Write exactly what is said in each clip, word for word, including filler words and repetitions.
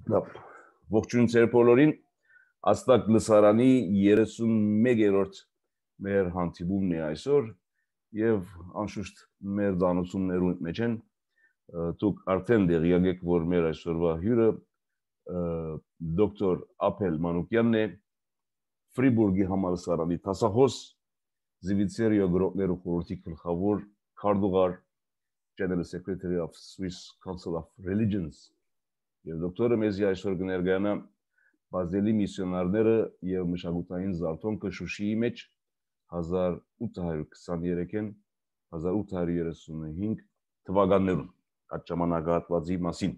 Ողջույն ձեր բոլորին, Աստակ լսարանի երեսունմեկերորդ մեր հանդիպումն է այսօր եւ անշուշտ մեր դանություններուն մեջ են դուք արդեն դեղյակ եք, որ մեր այսօրվա հյուրը դոկտոր Ապել Մանուկյանն է, Ֆրիբուրգի համալսարանի դասախոս, Զիվիցերիո գրողներու խորհրդի գլխավոր քարտուղար, General Secretary of Swiss Council of Religions եւ դոկտորը մեզի այսօր կներկայանա Բազելի միսիոնարները եւ մշակութային զարթոնքը Շուշիի մեջ հազար ութ հարյուր քսաներեքին հազար ութ հարյուր երեսունհինգ թվականներում այդ ժամանակահատվածի մասին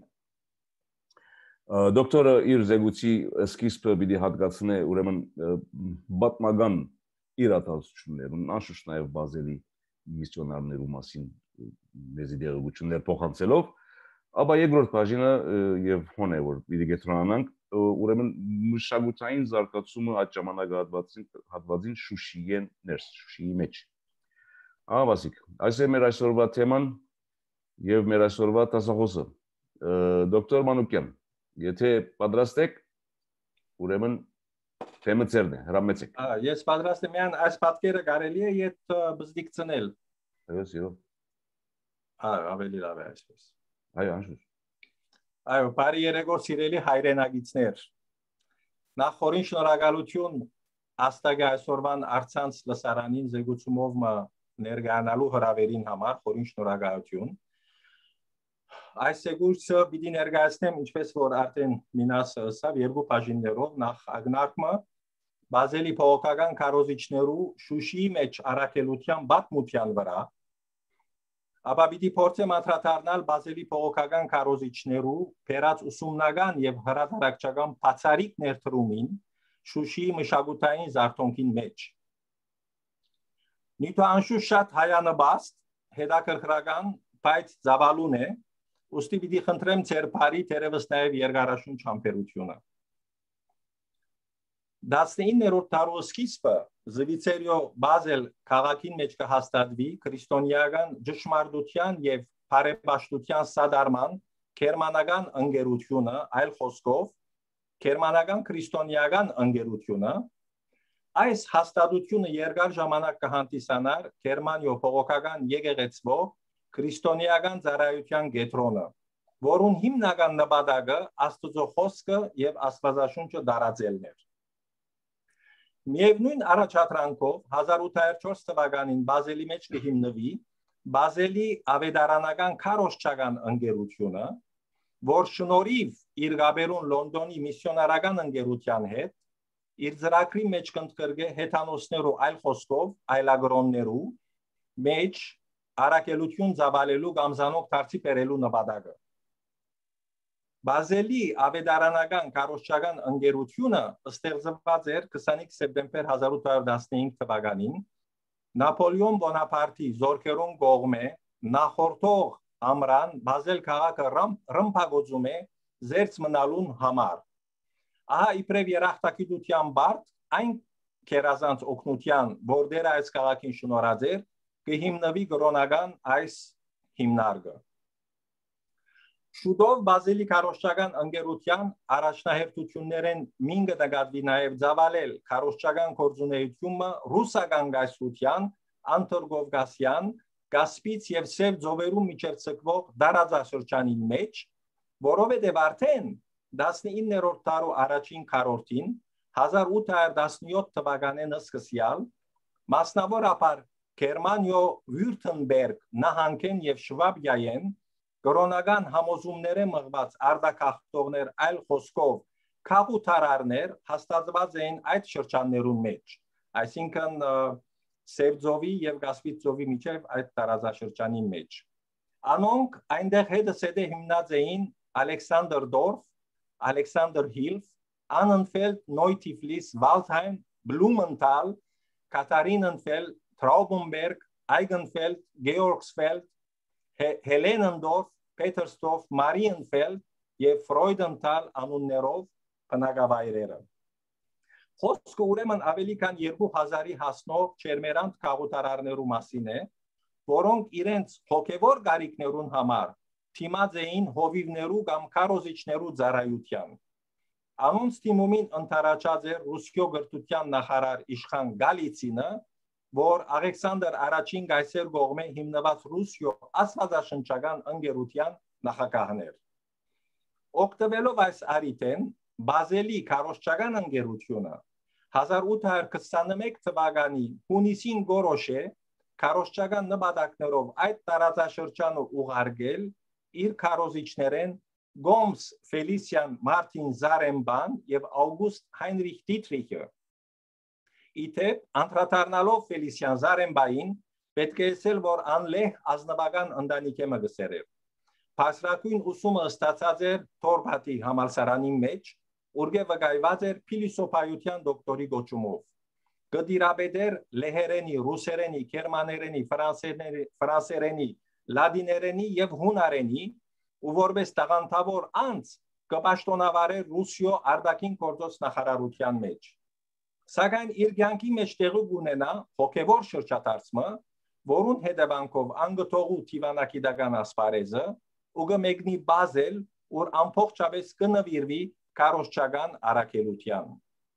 դոկտորը իր զեկույցի սկիզբը պիտի հատկացնե ուրեմն պատմական իրադարձություններուն անշուշտ նաեւ Բազելի միսիոնարներու մասին մեզի դերակցություններ փոխանցելով Աբա երկրորդ բաժինը եւ հոն է որ պիտի գետրոնանանք ուրեմն մշակութային զարգացումը այդ ժամանակահատվածին հատվածին Շուշիին ներս Շուշիի մեջ Ահա Վասիկ այս է մեր այսօրվա թեման եւ մեր այսօրվա դասախոսը դոկտոր Մանուկյան եթե պատրաստ եք ուրեմն թեմը ձերն է հրամեցեք Ահա ես պատրաստ եմ յան այս պատկերը կարելի է իդ բզդիկցնել Այո սիրո Ահա ավելի լավ է այսպես Այո, անշուշտ։ Այո, բարի երեկո սիրելի հայրենակիցներ։ Նախ խորին շնորհակալություն Աստագի այսօրվան արցանց լսարանին զեկուցումով ներկայանալու հրավերին համար, խորին շնորհակալություն։ Այս զեկույցը պիտի ներկայացնեմ, ինչպես որ արդեն Մինասը ասավ, երկու բաժիններով, նախ ակնարկումը Բազելի փողոքական քարոզիչներու Շուշիի մեջ առաքելության պատմության վրա Աբա պիտի փորձեմ անդրադառնալ Բազելի փողոքական քարոզիչներու փերած ուսումնական եւ հրատարակչական բացառիկ ներդրումին Շուշիի մշակութային զարթոնքին մեջ։ Նույնիսկ անշուշտ շատ հայանաբաստ, հետաքրքրական, բայց զավալուն է, ուստի պիտի խնդրեմ ձեր բարի թերևս նաեւ երկարաշունչ համբերությունը։ տասնիններորդ դարու սկիզբը Զվիցերիո Բազել քաղաքին մեջ կհաստատվի քրիստոնեական ճշմարտության եւ բարեպաշտության սադարման գերմանական ընկերությունը, այլ խոսքով գերմանական քրիստոնեական ընկերությունը այս հաստատությունը երկար ժամանակ կհանդիսանար Գերմանիո փողոքական եկեղեցվո քրիստոնեական ծառայության կենտրոնը, որուն հիմնական նպատակը Աստծո խոսքը եւ Աստվածաշունչը տարածելն էր։ Միևնույն առաջադրանքով հազար ութ հարյուր չորս թվականին Բազելի մեջ կհիմնվի Բազելի ավետարանական քարոզչական ընկերությունը, որ շնորհիվ իր գաբերուն Լոնդոնի միսիոնարական ընկերության հետ իր ծրագրի մեջ կընդգրկե հեթանոսներու այլ խոսքով այլագրոններու մեջ առաքելություն ծավալելու կամ զանոք դարձի բերելու նպատակը։ Բազելի ավետարանական քարոզչական ընկերությունը ստեղծված էր քսանինք սեպտեմբեր հազար ութ հարյուր տասնհինգ թվականին Նապոլեոն Բոնապարտի զորքերուն կողմէ նախորդող ամռան Բազել քաղաքը ռմբակոծում է զերծ մնալուն համար։ Ահա իբրև երախտագիտության բարդ այն քերազանց օգնության, որ դեր այս քաղաքին շնորհած էր, կհիմնվի կրոնական այս հիմնարկը։ Շուտով Բազելի քարոզչական ընկերության առաջնահերթություններեն մինգը նկատվի նաև ծավալել քարոզչական գործունեությունը ռուսական գայսրության, անտորգովկասյան, Կասպից եւ Սև ծովերու միջև ցկվող դարաձաշրջանի մեջ, որովհետեւ արդեն տասնիններորդ դարու առաջին քառորդին հազար ութ հարյուր տասնյոթ թվականին սկսյալ մասնավորապես Գերմանիո Վյուրթենբերգ նահանգեն եւ Շվաբիայեն Կրոնական համոզումները մղված արդակախտողներ այլ խոսքով քաղուտարարներ հաստատված էին այդ շրջաններուն մեջ, այսինքն Սև ծովի եւ Կասպից ծովի միջև այդ տարածաշրջանի մեջ։ Անոնք այնտեղ հետսեդե հիմնած էին Ալեքսանդր Դորֆ, Ալեքսանդր Հիլֆ, Անենֆելդ, Նոյթիֆլիս, Վալդհայմ, Բլումենթալ, Կատարինենֆելդ, Traubemberg, Eigenfeld, Georgsfeld Հելեննդորֆ, Պետերստորֆ, Մարիենֆելդ եւ Ֆրոյդենթալ անուններով բնակավայրերը։ Խոսքը ուրեմն ավելի քան երկու հազարի հասնող չերմերանտ քաղուտարարներու մասին է, որոնք իրենց հոգևոր գարիքներուն համար թիմած էին հովիվներու կամ քարոզիչներու ծառայության։ Անոնց թիմումին ընթարաճած էր Ռուսիո գրթության նախարար Իշխան Գալիցինը, որ Ալեքսանդր առաջին գայսեր կողմէ հիմնված Ռուսիո աստվածաշնչական ընկերության նախագահն էր։ Օգտվելով այս առիթեն Բազելի քարոզչական ընկերությունը հազար ութ հարյուր քսաներեք թվականի հունիսին գորոշե քարոզչական նպատակներով այդ տարածաշրջանը ուղարկել իր քարոզիչներեն Գոմս Ֆելիսիան Մարտին Զարեմբան եւ Աուգուստ Հայնրիխ Դիթրիխը։ Իթեպ անդրադառնալով Ֆելիսիան Զարեմբային պետք է ասել, որ անլեհ ազնվական ընտանիքի մգսեր էր։ Փաստարկույն ուսումը ստացած էր Թորբաթի համալսարանի մեջ, ուր վկայված էր փիլիսոփայության դոկտորի գոչումով։ Գդիրաբեդեր լեհերենի, ռուսերենի, գերմաներենի, ֆրանսերենի, ֆրանսերենի, լադիներենի եւ հունարենի ու որպես տաղանդավոր անձ կպաշտոնավարեր Ռուսիո արտաքին գործոս նախարարության մեջ։ Սակայն իր կյանքի մեջ տեղի ունենա հոգևոր շրջադարձը, որուն հետևանքով անգթողու թիվանակիդական ասպարեզը ու կմեկնի Բազել, որ ամբողջապես կնվիրվի քարոզչական առաքելության։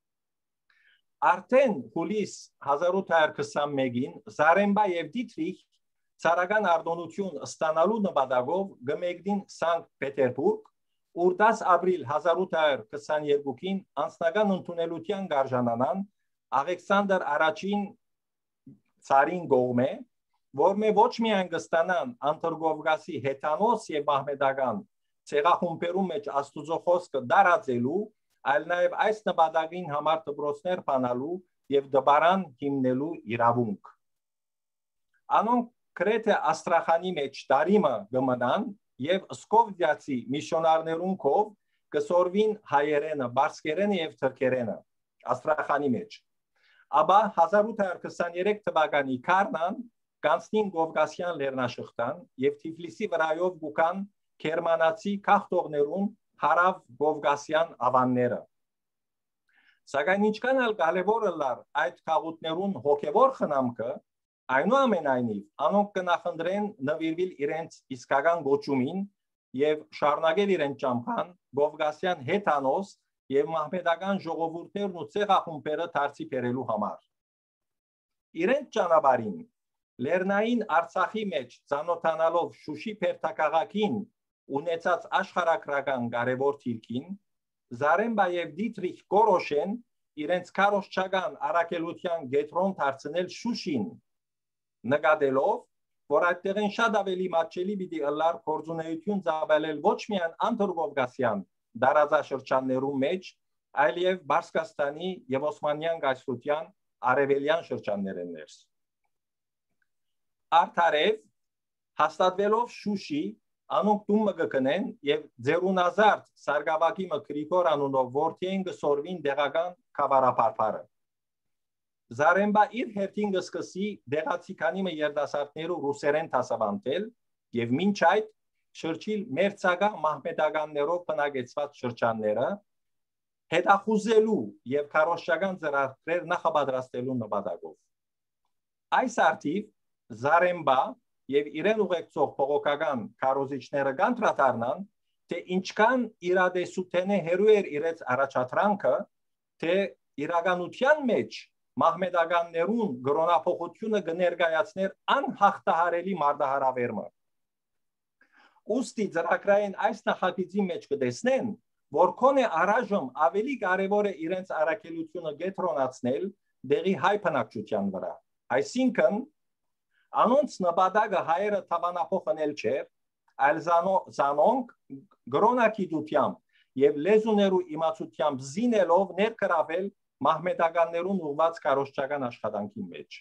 Արդեն հուլիս հազար ութ հարյուր քսաներկին Զարեմբա եւ Դիթրիխ ցարական արտոնություն ստանալու նպատակով գմեկդին Սանկտ Պետերբուրգ, ուր դաս ապրիլ հազար ութ հարյուր քսաներկուին անձնական ընդունելության գարժանանան Ալեքսանդր առաջին ցարին կողմէ, որ մե ոչ միայն կստանան Անտորգովգասի հեթանոս եւ մահմեդական ցեղախումբերու մեջ Աստուծո խոսքը դարածելու, այլ նաև այս նպատակին համար դպրոցներ բանալու եւ դպարան հիմնելու իրավունք։ Անոնք Կրեթե Աստրախանի մեջ տարիմը գմնան եւ Սկովդիացի միսիոնարներուն կով կսորվին հայերենը, բարսկերենը եւ թրքերենը Աստրախանի մեջ։ Աբա հազար ութ հարյուր քսաներեք թվականի Կարնան Կանստին Կովկասյան լեռնաշղթան եւ Թիֆլիսի վրայով գուկան գերմանացի քաղաքտողներուն հարավ Կովկասյան ավանները։ Սակայն ինչքան էլ կարևոր լար այդ քաղաքներուն հոգևոր խնամքը, այնուամենայնիվ անոնք կնախընտրեն նվիրվել իրենց իսկական գոչումին եւ շարունակել իրենց ճամփան Կովկասյան հեթանոս եւ մահմեդական ժողովուրդներն ու ցեղախումբերը դարձի բերելու համար։ Իրենց ճանապարհին Լեռնային Արցախի մեջ ցանոթանալով Շուշի Փերթակաղակին ունեցած աշխարհակրական կարևոր թիրքին, Զարեմբա եւ Դիթրիխ Կորոշեն իրենց քարոզչական առաքելության գետրոն դարձնել Շուշին, նկատելով, որ այդտեղեն շատ ավելի մատչելի պիտի ըլլար գործունեություն ծավալել ոչ միայն Անտորգովգասյան դարաձաշրջաններու մեջ, այլև Բարսկաստանի եւ Օսմանյան գայսրության արևելյան շրջաններեն ներս։ Արդարև հաստատվելով Շուշի անոնք դումը կգնեն եւ ձերունազարդ Սարգսակի Գրիգոր անունով որդին կսորվին դեղական խավարապարփարը։ Զարեմբա իր հերթին կսկսի դեղացի քանիմը երդասարտներու ռուսերեն դասավանդել եւ մինչ այդ շրջիլ մերձակա մահմեդականներով բնակեցված շրջանները հետախուզելու եւ քարոզչական ծրագրեր նախապատրաստելու նպատակով։ Այս արդիվ Զարեմբա եւ իրեն ուղեկցող փողոքական քարոզիչները կանտրատարնան, թե ինչքան իրադեսութենե հերու էր իրենց առաջադրանքը, թե իրականության մեջ մահմեդականներուն գրոնափոխությունը կներկայացներ անհաղթահարելի մարտահրավերումը։ Ուստի ծրագրային այս նախագծի մեջ կտեսնեն, որ քոնե առայժմ ավելի կարևոր է իրենց առաքելությունը կենտրոնացնել դեղի հայ բնակչության վրա։ Այսինքն անոնց նպատակը հայերը թավանափոխել չէ, այլ զանոնք գրոնակիդությամբ եւ լեզուներու իմացությամբ զինելով ներկրավել մահմեդականներուն ուղված քարոզչական աշխատանքի մեջ։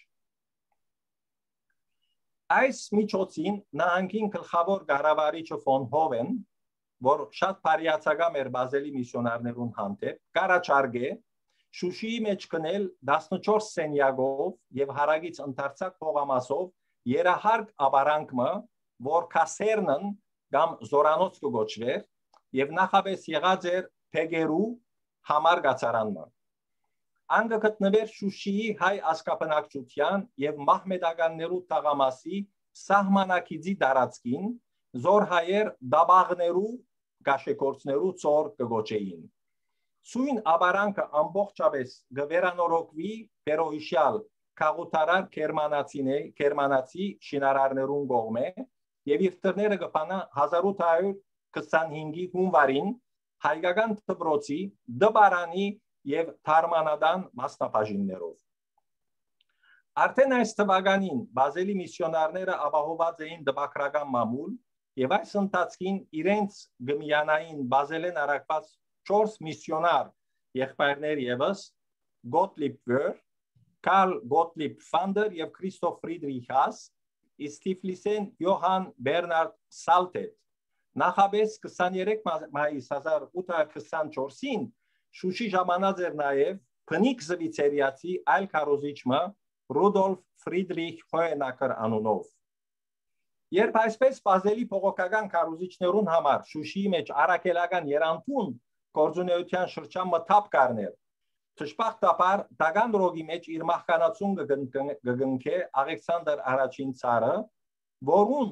Այս միջոցին նահանգին գլխավոր ղարավարիչը ֆոն Հովեն, որ շատ բարիացակամ էր Բազելի միսիոնարներուն հանդեպ, կարաչարգե Շուշիի մեջ կնել տասնչորս սենյակով եւ հարագից ընդարձակ փողամասով երահարկ ապարանքը, որ կասերնն կամ զորանոց կոչվեր եւ նախապես եղած էր Փեգերու համար գացարանը։ Անգը գտնվեր Շուշիի հայ ասկապնակցության եւ մահմեդականներու տաղամասի սահմանակիցի տարածքին զորհայեր դաբաղներու գաշեկորցներու ծոր կգոչեին։ Սույն աբարանքը ամբողջապես գվերանորոգվի բերոհիշյալ քաղուտարար կերմանացիներ, կերմանացի շինարարներուն կողմէ եւ իր տները կփանա հազար ութ հարյուր քսանհինգի հունվարին հայկական դպրոցի դբարանի եւ թարմանադան մասնաբաժիններով։ Արդեն այս թվականին բազելի միսիոնարները ապահոված էին դպակրական մամուլ եւ այս ընթացքին իրենց գմյանային բազելեն արակված չորս միսիոնար եղբայրներ եւս Գոտլիբ Վեր, Կարլ Գոտլիբ Ֆանդեր եւ Քրիստոֆ Ֆրիդրիխ Հաս, իսկ Թիֆլիսեն Յոհան Բերնարդ Սալտետ նախաբես քսաներեք մայիս հազար ութ հարյուր քսանչորսին Շուշի ժամանած էր նաեւ Փնիկ Զվիցերիացի այլ քարոզիչը Ռուդոլֆ Ֆրիդրիխ Հոենակեր անունով։ Երբ այսպես բազելի փողոքական քարոզիչներուն համար Շուշիի մեջ արաքելական երանտուն գործունեության շրջան մտապ կարներ, Թշպախտապար դագան ռոգի մեջ իր մահկանացուն գգնքե Աղեքսանդր առաջին ցարը, որուն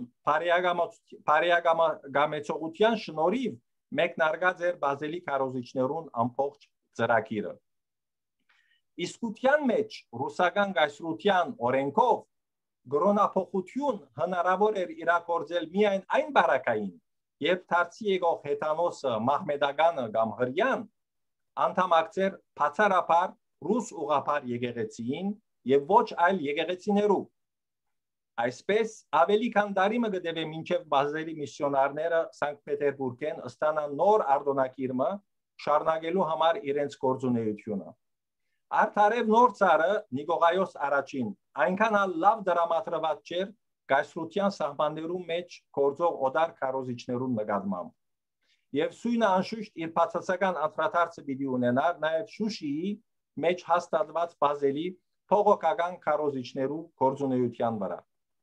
բարիագամեցողության շնորհիվ մեկնարկած էր բազելի քարոզիչներուն ամբողջ ծրագիրը։ Իսկության մեջ ռուսական գայսրության օրենքով գրոնափոխություն հնարավոր էր իրագործել միայն այն բարակային, երբ դարձի եկող հեթանոսը Մահմեդականը կամ հրյան անդամակցեր բացառապես ռուս ուղղափառ եկեղեցին եւ ոչ այլ եկեղեցիներու։ Այսպես ավելի քան տարի մը գտեւե մինչև բազելի միսիոնարները Սանկտ Պետերբուրգեն ստանան նոր արտոնակիրը շարունակելու համար իրենց գործունեությունը։ Արդարև նոր ցարը Նիկողայոս առաջին այնքան լավ դրամատրված չէր գայսրության սահմաններու մեջ գործող օդար քարոզիչներուն նկատմամբ։ Եվ սույնը անշուշտ իր բացասական անդրադարձը պիտի ունենար նաև Շուշիի մեջ հաստատված բազելի փողոքական քարոզիչներու գործունեության վրա։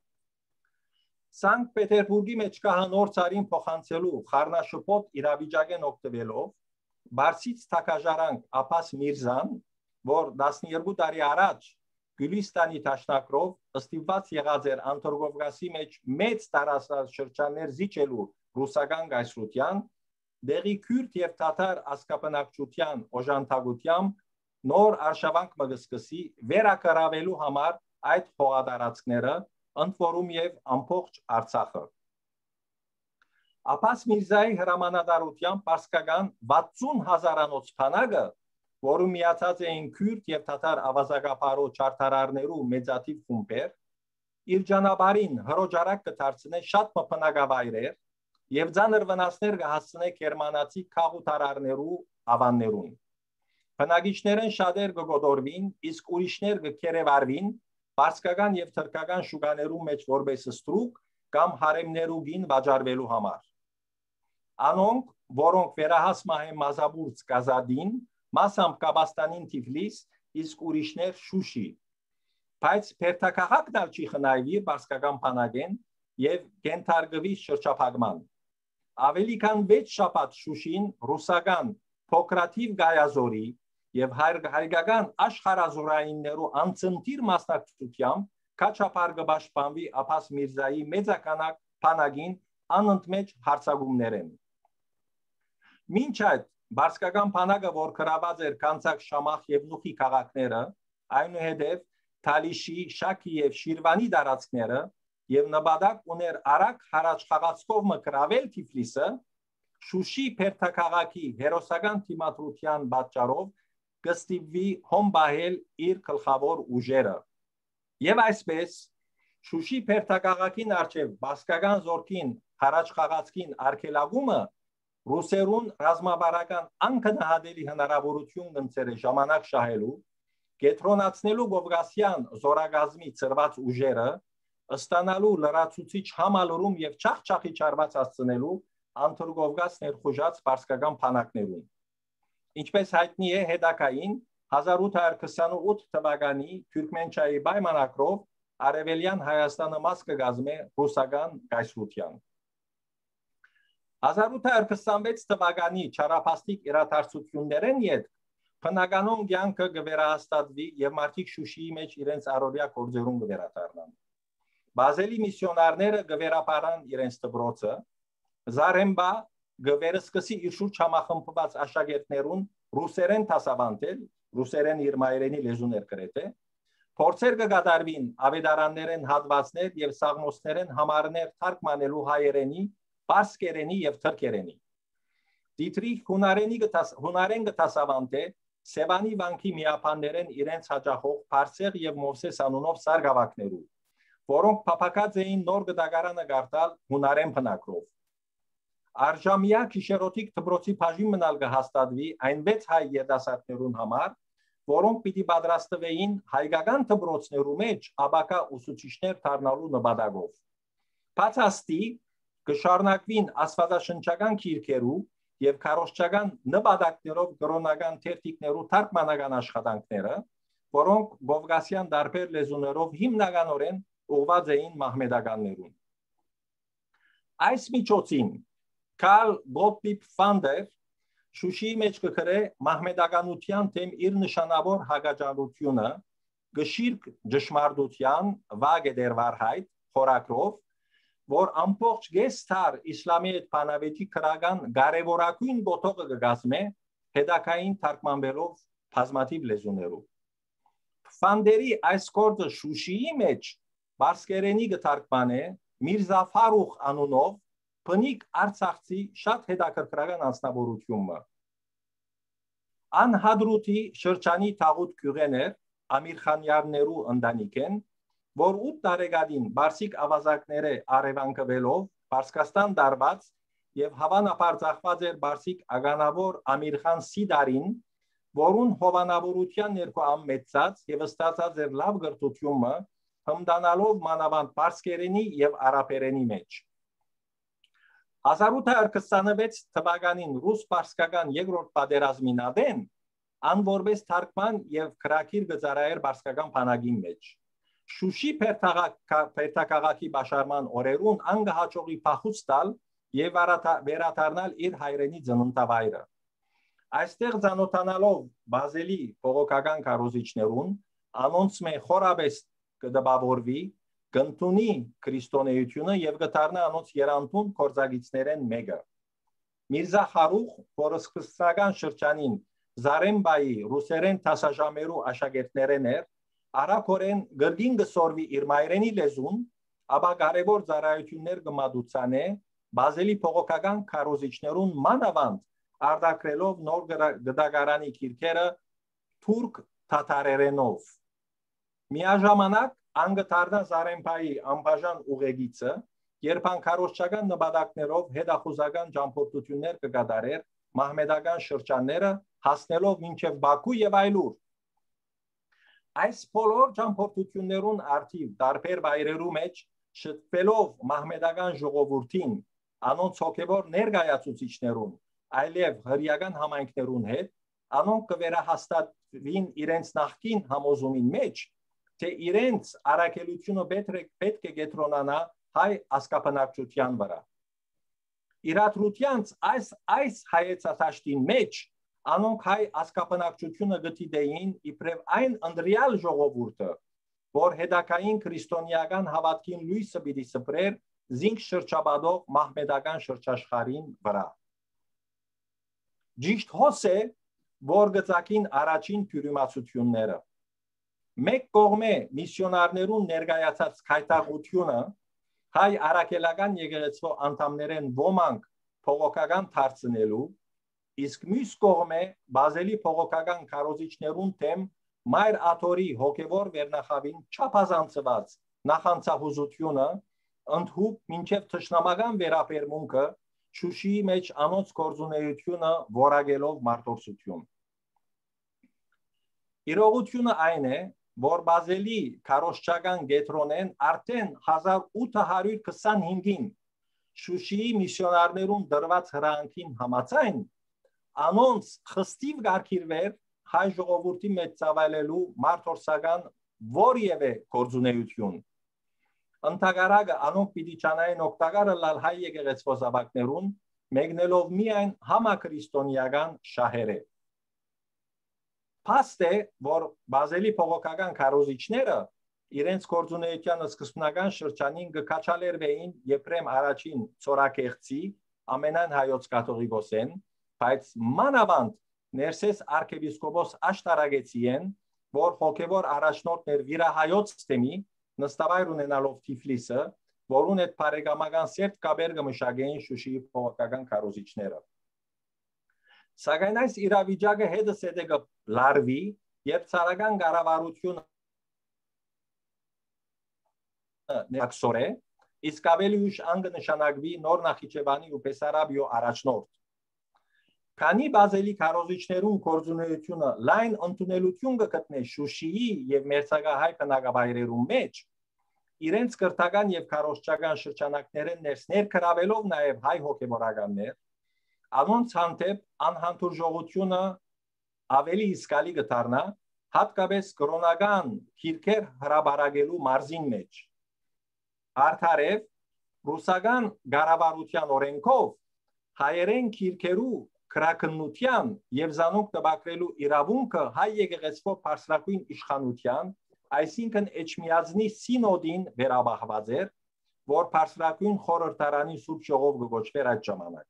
Սանկտ Պետերբուրգի մեջ կա նոր ցարին փոխանցելու խառնաշփոթ իրավիճակեն օգտվելով Բարսից թակաժարանք Աբաս Միրզան, որ տասներկու տարի առաջ Գյուլիստանի տաշնակրով ստիպված եղած էր Անտորգովկասի մեջ մեծ տարածաշրջաններ զիջելու ռուսական գայսրության, դեղի քուրդ եւ թաթար ասկապնակցության օժանդակությամբ նոր արշավանք մգսկսի վերակառավելու համար այդ հողատարածքները, ընդ որում եւ ամբողջ Արցախը։ Աբաս Միրզայի հրամանատարությամբ պարսկական վաթսուն հազարանոց բանակը, որում միացած էին քուրդ եւ թաթար ավազակապարո չարթարարներու մեծաթիվ խումբեր, իր ճանապարհին հրոջարակ կդարձնե շատ մփնակավայրեր եւ ցաներ վնասներ կհասցնե գերմանացի քաղուտարարներու ավաններուն։ Բնակիչներն շատեր կգոդորվին, իսկ ուրիշներ կքերևարվին պարսկական եւ թրքական շուկաներու մեջ որպես ստրուկ կամ հարեմներուգին վաճառվելու համար։ Անոնք, որոնք վերահաս մահեն Մազաբուրց Կազադին, մասամբ Կաբաստանին Թիֆլիս, իսկ ուրիշներ Շուշի։ Բայց Պերտակահակն ալ չի խնայվի պարսկական բանակեն եւ կենթարգվի շրջափակման։ Ավելի քան վեց շաբաթ Շուշին ռուսական փոքրաթիվ գայազորի եւ հայկական աշխարհազորայիններու անցընթիր մասնակցությամբ քաչապար կպաշտպանվի Աբաս Միրզայի մեծականակ բանակին անընդմեջ հարձակումներեն։ Մինչ այդ Բարսկական բանակը, որ գրաված էր Կանցակ, Շամախ եւ Նուխի քաղաքները, այնուհետև Թալիշի, Շակի եւ Շիրվանի տարածքները եւ նպատակ ուներ արագ հարաճխաղացկով մկրավել Թիֆլիսը, Շուշի Պերտակաղաքի հերոսական թիմադրության պատճառով կստիպվի հոմբահել իր գլխավոր ուժերը։ Եվ այսպես Շուշի Պերտակաղաքին արչև բասկական զորքին հարաճխաղացքին արգելագումը ռուսերուն ռազմավարական անկնահատելի հնարավորություն ընձեր է ժամանակ շահելու, կետրոնացնելու Կովկասյան զորագազմի ծրված ուժերը, ստանալու լրացուցիչ համալրում եւ չախչախի չարված հասցնելու Անտորգովկաս ներխուժած պարսկական բանակներուն։ Ինչպես հայտնի է հետակային հազար ութ հարյուր քսանութ թվականի Թուրքմենչայի պայմանագրով Արևելյան Հայաստանը մաս կգազմե ռուսական գայսրության։ հազար ութ հարյուր քսանվեց թվականի չարաբաստիկ իրադարձություններեն յետ բնականոն կյանքը կվերահաստատվի եւ մարդիկ Շուշիի մեջ իրենց առօրյա գործերուն կվերադառնան։ Բազելի միսիոնարները գվերապարան իրենց դպրոցը, Զարեմբա գվերսկսի իր շուրջ համախմբված աշակերտներուն ռուսերեն դասավանդել, ռուսերեն իր մայրենի լեզուներ գրեթե, փորձեր կգադարվին ավետարաններեն հատվածներ եւ սաղմոսներեն համարներ թարգմանելու հայերենի, պարսկերենի եւ թրքերենի։ Դիտրիխ հունարենի հունարեն գտասավանդե Սևանի վանքի միապաններեն իրենց հաջախող Փարսեղ եւ Մովսես անունով սարգավակներու, որոնք փափակած էին նոր գդագարանը գարտալ հունարեն բնակրով։ Արժամիա քիշերոտիկ դպրոցի բաժին մնալ կհաստատվի այն վեց հայ երդասարտներուն համար, որոնք պիտի պատրաստվեին հայկական դպրոցներու մեջ աբակա ուսուցիչներ դառնալու նպատակով։ Բացաստի կշարունակվին աստվածաշնչական քիրքերու եւ քարոզչական նպատակներով կրոնական թերթիկներու թարգմանական աշխատանքները, որոնք գովգասյան դարբեր լեզուներով հիմնականորեն ուղղված էին մահմեդականներուն։ Այս միջոցին Կարլ Գոտլիբ Ֆանդեր Շուշիի մեջ կգրե մահմեդականության թեմ իր նշանավոր հագաջանությունը գշիրք ճշմարտության վագե դեր վարհայտ խորակրով, որ ամբողջ գեստար իսլամի հետ բանավեճի քրական կարևորագույն գոտողը կգազմե հետակային թարգմանվելով բազմաթիվ լեզուներով։ Ֆանդերի այս գործը Շուշիի մեջ բարսկերենի կթարգմանե Միրզա Ֆարուխ անունով բնիկ արցախցի շատ հետաքրքրական անձնավորությունը։ Անհադրութի շրջանի թաղուտ գյուղեներ ամիրխանյարներու ընտանիքեն, որ ութ տարեկան բարսիկ ավազակները արևանկվելով Պարսկաստան դարված եւ հավանաբար ծախված էր բարսիկ ագանավոր Ամիրխան Սիդարին, որուն հովանավորության ներքո ամմեցած եւ ստացած էր լավ գրթությունը, հմդանալով մանավանդ պարսկերենի եւ արաբերենի մեջ։ հազար ութ հարյուր քսանվեց թվականին ռուս-պարսկական երկրորդ պատերազմին ադեն ան որպես թարգման եւ քրակիր գծարայեր պարսկական բանակի մեջ։ Շուշի Պերտակաղաքի բաշարման օրերուն ան գահաճողի փախուց տալ եւ վերադառնալ իր հայրենի ծննդավայրը։ Այստեղ ծանոթանալով բազելի բողոքական քարոզիչներուն անոնց մե խորաբես կդպավորվի կընդունի քրիստոնեությունը եւ կդառնա անոնց երանդուն կորզագիցներեն մեկը։ Միրզա Խարուխ, որը սկսական շրջանին Զարեմբայի ռուսերեն դասաժամերու աշակերտներեն էր, արագորեն գրգին կսորվի իր մայրենի լեզուն, ապա կարևոր ծառայություններ կմատուցանե բազելի փողոքական քարոզիչներուն մանավանդ արտակրելով նոր գդագարանի քիրքերը թուրք թաթարերենով։ Միաժամանակ անգթարնա Զարեմբայի անբաժան ուղեգիցը, երբ անկարոշչական նպատակներով հետախուզական ճամփորդություններ կկատարեր մահմեդական շրջանները, հասնելով մինչև Բաքու եւ այլուր։ Այս բոլոր ճամփորդություններուն արդիվ տարբեր վայրերու մեջ շտկվելով մահմեդական ժողովրդին, անոնց հոգևոր ներկայացուցիչներուն, այլև հրեական համայնքներուն հետ, անոնք կվերահաստատվին իրենց նախկին համոզումին մեջ, թե իրենց առաքելությունը պետք է կենտրոնանա հայ ասկապնակցության վրա։ Իրադրությանց այս այս հայեցատաշտին մեջ անոնք հայ ասկապնակցությունը գտիդեին իբրև այն անդրյալ ժողովուրդը, որ հետակային քրիստոնեական հավատքին լույսը պիտի սփռեր զինք շրջապատող մահմեդական շրջաշխարհին վրա։ Ճիշտ հոս է, որ գծակին առաջին թյուրիմացությունները մեկ կողմե միսիոնարներուն ներկայացած քայտաղությունը հայ արաքելական եկեղեցու անդամներեն ոմանք փողոքական դարձնելու, իսկ մյուս կողմե բազելի փողոքական քարոզիչներուն թեմ մայր աթորի հոգևոր վերնախավին չափազանցված նախանցահուզությունը ընդհուպ մինչև թշնամական վերաբերմունքը Շուշիի մեջ անոնց գործունեությունը որակելով մարտորսություն։ Իրողությունը այն է, որ բազելի քարոզչական գետրոնեն արդեն հազար ութ հարյուր քսանհինգին Շուշիի միսիոնարներուն դրված հրանքին համաձայն անոնց խստիվ գարկիրվեր հայ ժողովրդի մեջ ծավալելու մարտորսական որևէ գործունեություն։ Ընթագարակը անոնք պիտի չանային օգտակարը լալ հայ եկեղեցու զավակներուն մեկնելով միայն համաքրիստոնեական շահերը։ Փաստ է, որ բազելի փողոքական քարոզիչները իրենց գործունեության սկզբնական շրջանին գկաչալերվեին Եփրեմ առաջին ծորակեղծի ամենայն հայոց կաթողիկոսեն, բայց մանավանդ ներսես arczepiskopos աշտարագեցիեն, որ հոգևոր առաջնորդներ վիրահայոց թեմի նստավայր ունենալով Թիֆլիսը, որուն այդ բարեկամական սերտ կաբերգը մշակեին Շուշիի փողոքական քարոզիչները։ Սակայն այս իրավիճակը հետը սեդեգը լարվի, երբ ցարական կառավարությունը ներքսորե, իսկ ավելի ուշ անգը նշանակվի նոր Նախիջևանի ու Բեսարաբիո առաջնորդ։ Քանի բազելի քարոզիչներուն գործունեությունը լայն ընդունելություն կգտնե Շուշիի եւ Մերձակահայ բնակավայրերում մեջ, իրենց կրթական եւ քարոզչական շրջանակներեն ներս ներգրավելով նաեւ հայ հոգեվորականներ, անոնց հանդեպ անհանդուրժողությունը ավելի իսկալի կդառնա, հատկապես կրոնական քիրքեր հրաբարակելու մարզին մեջ։ Արդարև ռուսական գարավարության օրենքով հայերեն քիրքերու քրակնության եւ զանոք տբակրելու իրավունքը հայ եկեղեցվո բարձրակույն իշխանության, այսինքն Էջմիածնի սինոդին վերաբախված էր, որ բարձրակույն խորհրդարանի սուրբ ժողով կոչվեր այդ ժամանակ։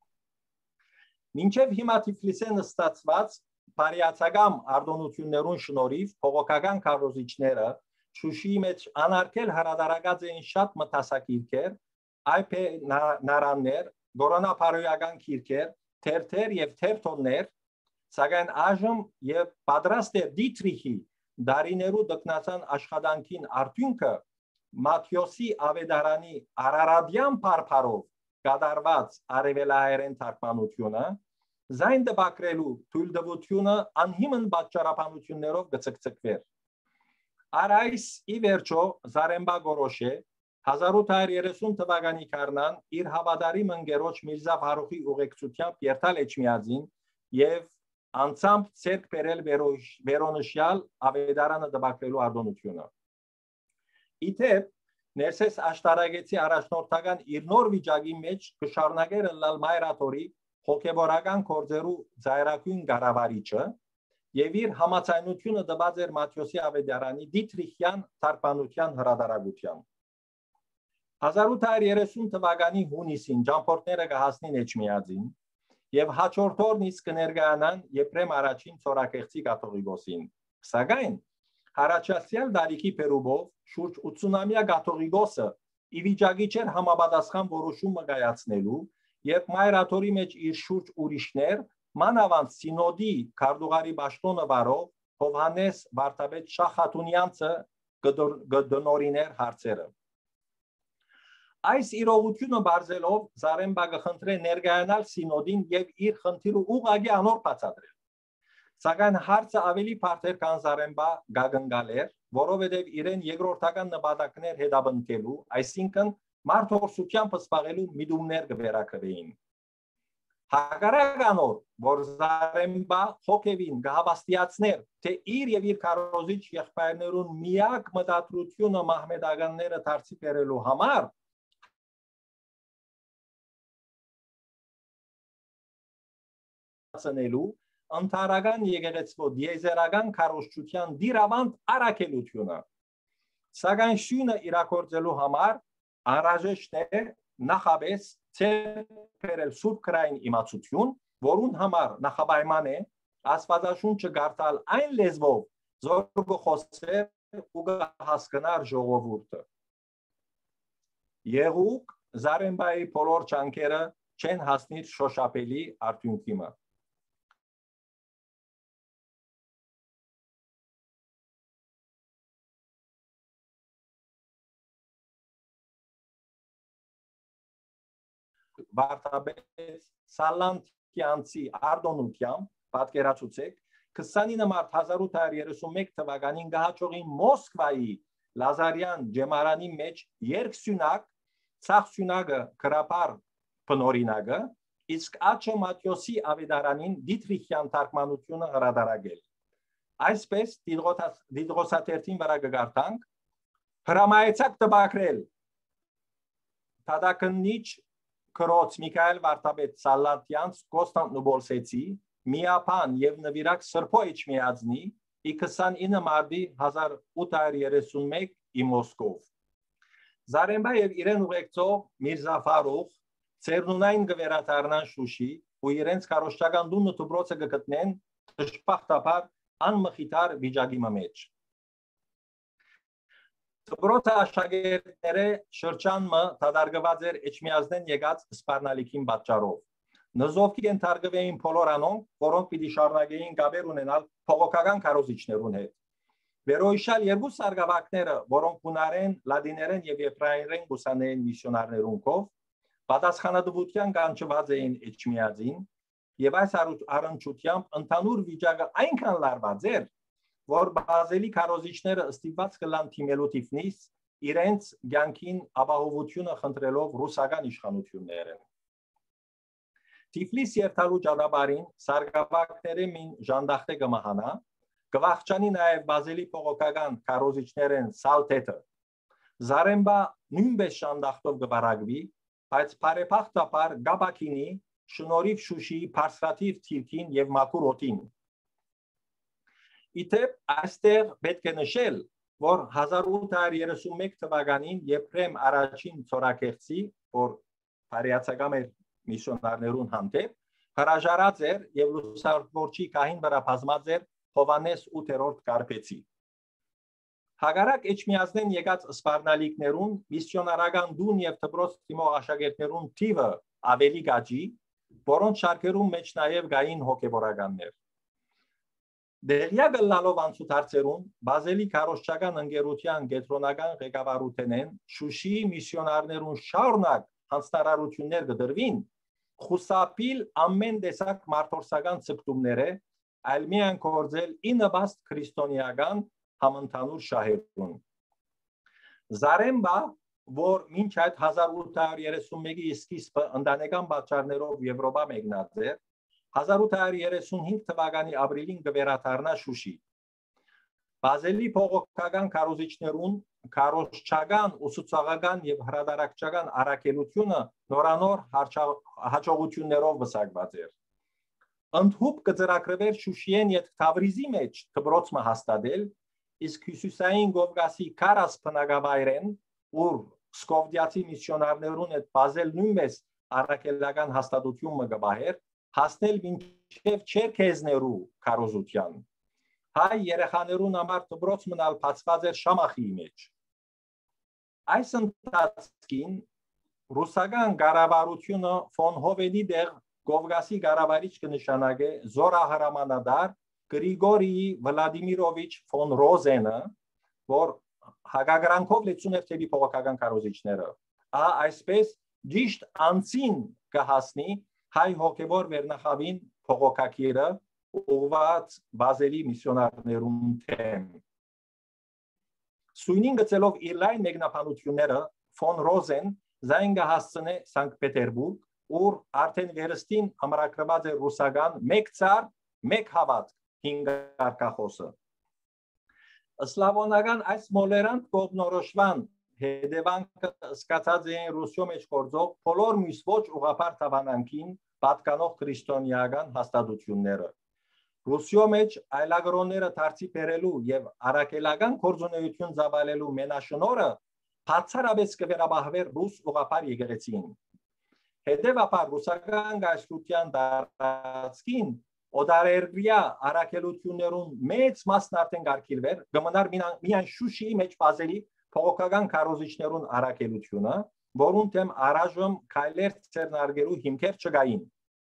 Մինչև հիմա Թիֆլիսեն ստացված բարիացակամ արտոնություններուն շնորհիվ փողոքական քարոզիչները Շուշիի մեջ անարգել հրադարակած էին շատ մտասակիրքեր, այփ նարաններ, գորանապարոյական քիրքեր, թերթեր եւ թերթոններ, սակայն այժմ եւ պատրաստ է Դիթրիխի դարիներու դկնացան աշխատանքին արդյունքը Մաթյոսի Ավետարանի Արարադյան փարփարով կատարված արևելահայերեն թարգմանությունը, զայն տբակրելու թույլտվությունը անհիմն պատճառաբանություններով կցկցկվեր։ Արայս ի վերջո Զարեմբա գորոշե հազար ութ հարյուր երեսուն թվականի քարնան իր հավատարիմ ընկերոջ Միրզա Ֆարուխի ուղեկցությամբ երթալ Էջմիածին եւ անցամբ ցերկ բերել վերոնշյալ Ավետարանը տբակրելու արտոնությունը։ Իթեպ ներսես աշտարագեցի առաջնորդական իր նոր վիճակի մեջ կշարունակեր լալ մայրաթորի հոգեվորական կորձերու ծայրակույն գարավարիչը եւ իր համացայնությունը տված էր Մաթյոսի Ավետարանի Դիթրիխյան թարգմանության հրադարագության։ հազար ութ հարյուր երեսուն թվականի հունիսին ճամփորդները կհասնին Էջմիածին եւ հաջորդ օրն իսկ կներկայանան Եփրեմ առաջին ծորակեղծի կաթողիկոսին։ Սակայն Հարաճասյալ դարիքի Պերուբով շուրջ ութսունամյա կաթողիկոսը ի վիճակի չէր համապատասխան որոշումը կայացնելու, երբ մայրաթորի մեջ իր շուրջ ուրիշներ, մանավանդ Սինոդի քարտուղարի պաշտոնը վարող Հովհաննես Վարդապետ Շախատունյանցը կդնորիներ հարցերը։ Այս իրողությունը բարձելով Զարեմբա կխնդրե ներկայանալ Սինոդին եւ իր խնդիրը ուղղակի անոր բացատրել։ Սակայն հարցը ավելի բարդ էր, քան Զարեմբա գագնգալեր, որովհետև իրեն երկրորդական նպատակներ հետապնդելու, այսինքն մարդորսությամբ սպաղելու միտումներ կվերակրեին։ Հակառակ անոր, որ Զարեմբա հոգևին կհավաստիացներ, թե իր եւ իր քարոզիչ եղբայրներուն միակ մտադրությունը մահմեդականները դարձի բերելու համար, ծնելու ընթարական եկեղեցվո դիեզերական քարոզչության դիրավանտ առաքելությունը։ Սակայն շյունը իրակորձելու համար անհրաժեշտ է նախաբես ցերել սուրբ քրային իմացություն, որուն համար նախապայման է Աստվածաշունչը գարտալ այն լեզվով, որ կխոսեր ու կհասկանար ժողովուրդը։ Եղուկ Զարեմբայի բոլոր ջանքերը չեն հասնիր շոշափելի արդյունքի։ Վարդապետ Սալանտյանցի արտոնությամբ պատկերացուցեք քսանինը մարտ հազար ութ հարյուր երեսունմեկ թվականին գահաճողի Մոսկվայի Լազարյան ջեմարանի մեջ երկսյունակ ցախսյունակը գրապար բնորինակը, իսկ աչը Մաթյոսի Ավետարանին Դիթրիխյան թարգմանությունը հրադարագել։ Այսպես Դիդրոսաթերթին վրա կգարտանք հրամայեցակ տբակրել Թադակնիչ Քրոց Միքայել Վարդապետ Սալատյանց Կոստանդնուպոլսեցի միապան եւ նվիրակ Սրբո Էջմիածնի քսանինը մարտի հազար ութ հարյուր երեսունմեկ ի Մոսկով։ Զարեմբա եւ իրեն ուղեկցող Միրզա Ֆարուխ ծերնունային գվերաթարնան Շուշի ու իրենց քարոշչական դունը դուբրոցը գտնեն դժբախտաբար անմխիթար վիճակի մեջ։ Դուբրոցը աշակերտները շրջանը դադարգված էր Էջմիածնեն եկած սպառնալիքին պատճառով։ Նզովքի ենթարկվեին բոլոր անոնք, որոնք պիտի շարունակեին գաբեր ունենալ փողոքական քարոզիչներուն հետ։ Վերոյշալ երկու սարգսակները, որոնք հունարեն, լատիներեն եւ եբրայերեն ուսանեն միսիոնարներուն կով, պատասխանատվության կանչված էին Էջմիածին, եւ այս առընչությամբ ընդհանուր վիճակը այնքան լարված էր, որ բազելի քարոզիչները ստիպված կլան թիմելու տիպնից իրենց ցանկին ապահովությունը խնդրելով ռուսական իշխանություններին։ Թիֆլիս երթալու ճանապարհին սարգսակները մին ժանդախտե կմահանա, կվախճանի նաև բազելի փողոքական քարոզիչներեն Սալթեթը։ Զարեմբա նույնպես ժանդախտով կբարակվի, բայց բարեփոխտաբար գաբակինի շնորհիվ Շուշիի բարձրաթիվ թիրքին եւ մաքուր օդին։ Իդեպ այստեղ պետք է նշել, որ հազար ութ հարյուր երեսունմեկ թվականին Եփրեմ առաջին ծորակերտի, որ բարիացակամ էր միսիոնարներուն հանդեպ, հրաժարած էր եւ լուսավորչի կահին վրա բազմած էր Հովանես ութերորդ կարպեցի։ Հագարակ Էջմիածնեն եկած սպառնալիքներուն միսիոնարական դուն եւ դպրոց թիմող աշակերտներուն թիվը ավելի գաճի, որոնց շարքերում մեջ նաեւ գային հոգեվորականներ։ Դերյակը լալով անցուդարձերուն բազելի քարոշչական ընկերության գետրոնական ղեկավարութենեն Շուշիի միսիոնարներուն շարունակ հանձնարարություններ կդրվին, խուսափիլ ամեն տեսակ մարտորսական ցկտումները, այլ միայն կործել իննաբաստ քրիստոնեական համընդհանուր շահերուն։ Զարեմբա, որ մինչ այդ հազար ութ հարյուր երեսունմեկի սկիզբը ընտանեկան պատճառներով Եվրոպա մեկնած էր, հազար ութ հարյուր երեսունհինգ թվականի ապրիլին կվերաթարնա Շուշի։ Բազելի փողոքական քարոզիչներուն քարոզչական, ուսուցողական եւ հրադարակչական առաքելությունը նորանոր հաջողություններով վսակված էր։ Ընդհուպ կծրագրվեր Շուշիեն եւ Թավրիզի մեջ դպրոցը հաստատել, իսկ Հյուսիսային Կովկասի Կարաս բնակավայրեն, ուր սկովդիացի միսիոնարներուն հետ բազել նույնպես առաքելական հաստատություն մգաբահեր, հասնել մինչև Չերքեզներու քարոզության։ Հայ երեխաներուն համար դպրոց մնալ բացված էր Շամախիի մեջ։ Այս ընթացքին ռուսական կառավարությունը ֆոն Հովենի դեղ Կովկասի կառավարիչ կնշանակե զորահրամանատար Գրիգորի Վլադիմիրովիչ ֆոն Ռոզենը, որ հագագրանքով լեցուն էր թեպի փողոքական քարոզիչները։ Ա այսպես ճիշտ անցին կհասնի հայ հոգևոր վերնախավին փողոքակիրը ուղված բազելի միսիոնարներուն թեմ։ Սույնին գծելով իր լայն մեկնաբանությունները ֆոն Ռոզեն զայն կհասցնե Սանկտ Պետերբուրգ, ուր արդեն վերստին ամրագրված է ռուսական մեկ ցար, մեկ հավատ հինգարկախոսը։ Սլավոնական այս մոլերանտ կողմնորոշման հետևանքը սկացած էին Ռուսիո մեջ գործող բոլոր մյուս ոչ ուղղափառ թավանանքին պատկանող քրիստոնեական հաստատությունները։ Ռուսիո մեջ այլագրոնները դարձի բերելու եւ առաքելական գործունեություն ծավալելու մենաշնորը բացառապես կվերաբահվեր ռուս ուղղափառ եկեղեցին։ Հետևաբար ռուսական գայսրության տարածքին օդարերգրյա առաքելություններուն մեծ մասն արդեն կարգիլվեր, կմնար միայն Շուշիի մեջ բազելի փողոքական քարոզիչներուն առաքելությունը, որուն թեմ առայժմ քայլեր ցերնարգելու հիմքեր չկային։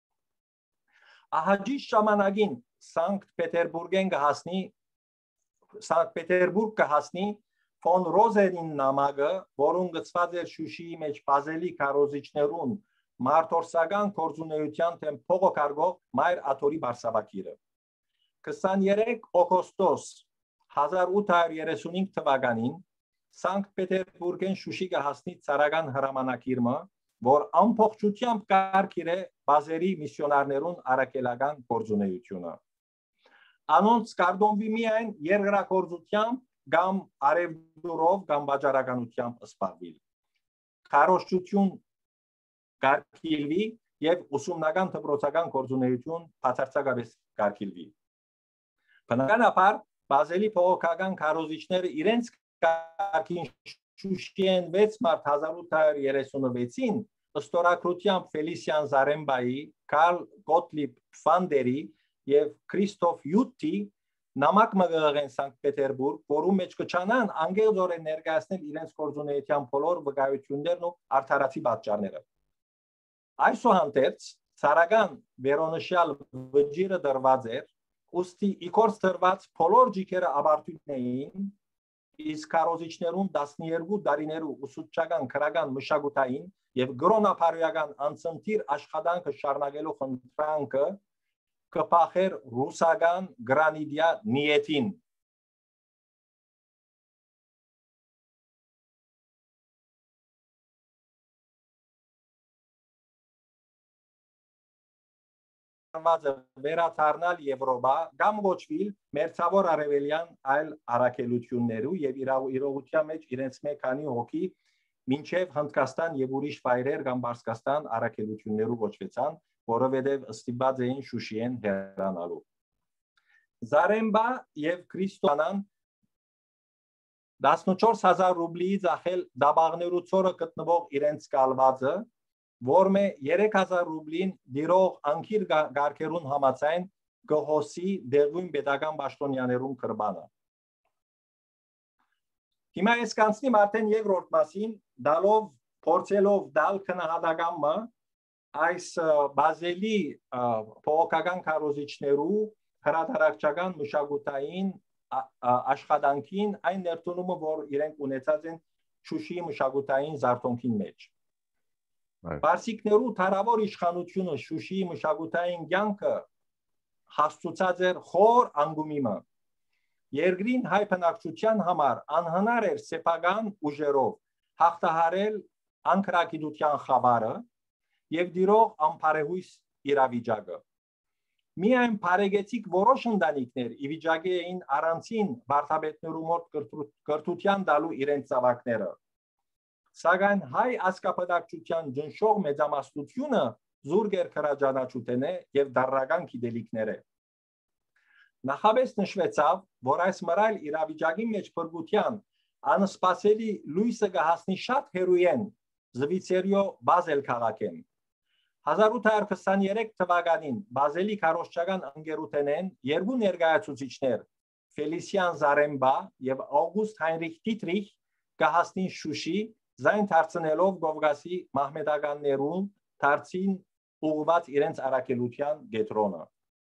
Ահաջի ժամանակին Սանկտ Պետերբուրգեն կհասնի Սանկտ Պետերբուրգ կհասնի ֆոն Ռոզենին նամակը, որուն գծված էր Շուշիի մեջ բազելի քարոզիչներուն մարտորսական գործունեության թեմ փողոքարգող Մայր Աթորի Բարսավակիրը։ քսաներեք օգոստոս հազար ութ հարյուր երեսունհինգ թվականին Սանկտ Պետերբուրգեն Շուշի կհասնի ցարական հրամանակիրը, որ ամբողջությամբ կարգիր է բազերի միսիոնարներուն առաքելական գործունեությունը։ Անոնց կարգոնվի միայն երկրագործությամբ կամ արևդուրով կամ վաճառականությամբ սպառվել։ Քարոզչություն կարգիլվի եւ ուսումնական դպրոցական գործունեություն բացարձակապես կարգիլվի։ Բնականաբար Բազելի փողոքական քարոզիչները իրենց կարգին Շուշիեն վեց մարտ հազար ութ հարյուր երեսունվեցին ըստորակրությամբ Ֆելիսիան Զարեմբայի, Կարլ Գոտլիբ Ֆանդերի եւ Քրիստոֆ Յուտի նամակ մղղեն Սանկտ Պետերբուրգ, որում մեջ կչանան անգեղձորեն ներկայացնել իրենց գործունեության բոլոր վկայություններն ու արդարացի պատճառները։ Այսուհանդերձ Սարագան վերոնշյալ վճիրը դրված էր, ուստի իքորց դրված բոլոր ջիքերը ավարտույթ էին, իսկ քարոզիչներուն տասներկու դարիներու ուսուցչական քրական մշակութային եւ գրոնապարոյական անցընթիր աշխատանքը շարունակելու խնդրանքը կփախեր ռուսական գրանիդիա նիետին։ Վերաթարնալ Եվրոպա կամ ոչվիլ մերձավոր արևելյան այլ առաքելություններու եւ իրողության մեջ իրենց մեկ քանի հոգի մինչեւ Հնդկաստան եւ ուրիշ վայրեր կամ Բարսկաստան առաքելություններու ոչվեցան, որովհետեւ ստիպված էին Շուշիեն հեռանալու։ Զարեմբա եւ Քրիստոնան տասնչորս հազար ռուբլի ծախել դաբաղներու ծորը գտնվող իրենց կալվածը, որմե երեք հազար ռուբլին դիրող անկիր գարկերուն համացայն գոհոսի դեղույն պետական պաշտոնյաներուն կրբանը։ Հիմա ես կանցնիմ արդեն երկրորդ մասին, դալով, փորձելով դալ քննադատամը այս բազելի փողոքական քարոզիչներու հրատարակչական մշակութային աշխատանքին այն ներդրումը, որ իրենք ունեցած են Շուշիի մշակութային զարթոնքին մեջ։ Պարսիկներու թարավոր իշխանությունը Շուշիի մշակութային կյանքը հաստուցած էր խոր անգումիմը։ Երկրին հայ բնակչության համար անհնար էր սեփական ուժերով հաղթահարել անկրագիտության խավարը եւ դիրող անփարեհույս իրավիճակը։ Միայն բարեգեցիկ որոշ ընտանիքներ ի վիճակի էին առանցին վարդապետներու մոտ կրթության տալու իրենց ծավալները։ Սակայն հայ ասկապատակչության ջնշող մեծամասնությունը զուրկ էր քրաջանաչութենե եւ դարրական գիտելիքները։ Նախաբես նշվեցավ, որ այս մռայլ իրավիճակի մեջ փրկության անսպասելի լույսը կհասնի շատ հերույեն Զվիցերիո Բազել քաղաքեն։ հազար ութ հարյուր քսաներեք թվականին Բազելի քարոզչական ընկերութենեն երկու ներկայացուցիչներ Ֆելիսիան Զարեմբա եւ Աուգուստ Հայնրիխ Տիտրիխ կհասնին Շուշի, զայն դարձնելով Կովկասի մահմեդականներուն դարձին ուղղված իրենց առաքելության գետրոնը։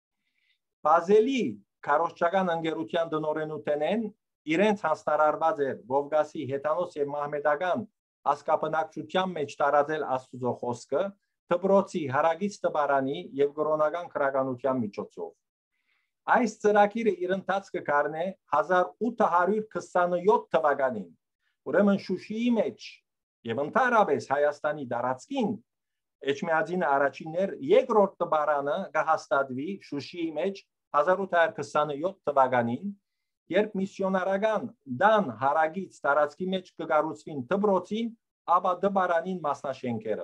Բազելի քարոզչական ընկերության դնորենութենեն իրենց հանձնարարված էր Կովկասի հեթանոս եւ մահմեդական ասկապնակցության մեջ տարածել Աստուծո խոսքը դպրոցի հարագից տպարանի եւ կրոնական քրականության միջոցով։ Այս ծրագիրը իր ընթացքը կառնե հազար ութ հարյուր քսաներկու թվականին, ուրեմն Շուշիի մեջ եւ ընդհանրապես Հայաստանի տարածքին Էջմիածինը առաջիններ երկրորդ տպարանը կհաստատվի Շուշիի մեջ հազար ութ հարյուր քսաներկու թվականին, երբ միսիոնարական դան հարագից տարածքի մեջ կկառուցվին դպրոցին, ապա դպարանին մասնաշենքերը։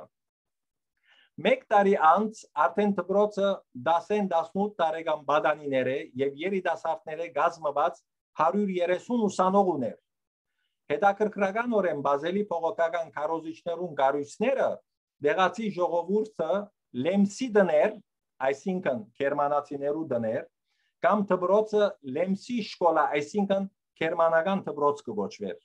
Մեկ տարի անց արդեն դպրոցը դասեն տասնութ տարեկան բադանիները եւ երիտասարդները գազմված հարյուր երեսուն ուսանող ուներ։ Հետաքրքրականորեն Բազելի փողոքական քարոզիչներուն գարույցները դեղացի ժողովուրդը Լեմսի դներ, այսինքն գերմանացիներու դներ, կամ դպրոցը Լեմսի շկոլա, այսինքն գերմանական դպրոց կոչվեր։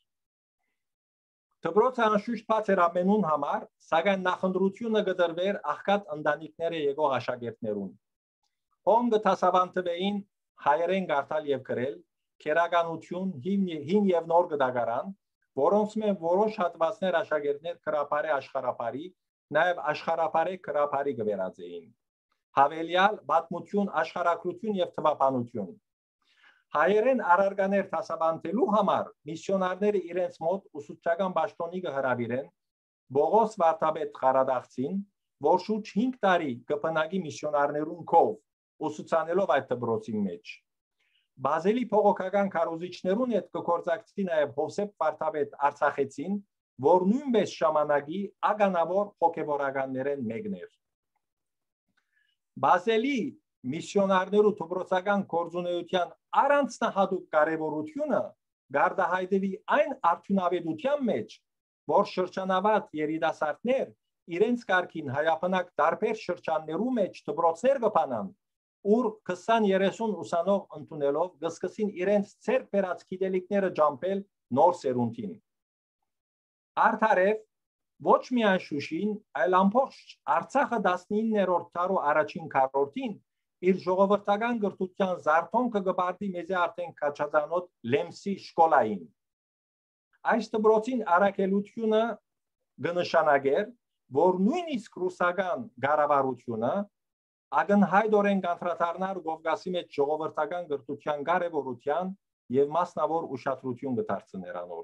Դպրոցը անշուշտ բաց էր ամենուն համար, սակայն նախընտրությունը կդրվեր աղքատ ընտանիքները եկող աշակերտներուն։ Ում կդասավանդվեին հայերեն կարդալ եւ գրել, քերականություն, հին եւ նոր գդագարան, որոնց մեն որոշ հատվածներ աշակերտներ քրապարի աշխարհապարի, նաեւ աշխարհապարի քրապարի կվերածեին։ Հավելյալ պատմություն, աշխարհակրություն եւ թվապանություն։ Հայերեն առարգաներ դասավանդելու համար միսիոնարները իրենց մոտ ուսուցչական պաշտոնի կհրավիրեն Բողոս Վարդապետ Ղարադաղցին, որ շուրջ հինգ տարի կբնակի միսիոնարներուն կով ուսուցանելով այդ դպրոցի մեջ։ Բազելի փողոքական քարոզիչներուն հետ կգործակցի նաև Հովսեփ Վարդապետ Արցախեցին, որ նույնպես ժամանակի ականավոր հոգևորականներեն մեկն էր։ Բազելի միսիոնարներու դպրոցական գործունեության առանձնահատուկ կարևորությունը գարդահայտվի այն արդյունավետության մեջ, որ շրջանավարտ երիտասարդներ իրենց կարգին հայապնակ տարբեր շրջաններու մեջ դպրոցներ կփանան, ուր քսան երեսուն ուսանող ընդունելով կսկսին իրենց ցերկ բերած գիտելիքները ջամփել նոր սերունդին։ Արդարև ոչ միայն Շուշին, այլ ամբողջ Արցախը տասնիններորդ դարու առաջին քառորդին իր ժողովրդական գրթության զարթոնքը կբարդի մեզի արդեն քաչածանոտ Լեմսի շկոլային։ Այս դպրոցին առաքելությունը կնշանակեր, որ նույնիսկ ռուսական կառավարությունը ակնհայտորեն կանդրադառնար Կովկասի մեջ ժողովրդական գրթության կարևորության եւ մասնավոր ուշադրություն կդարձներ անոր։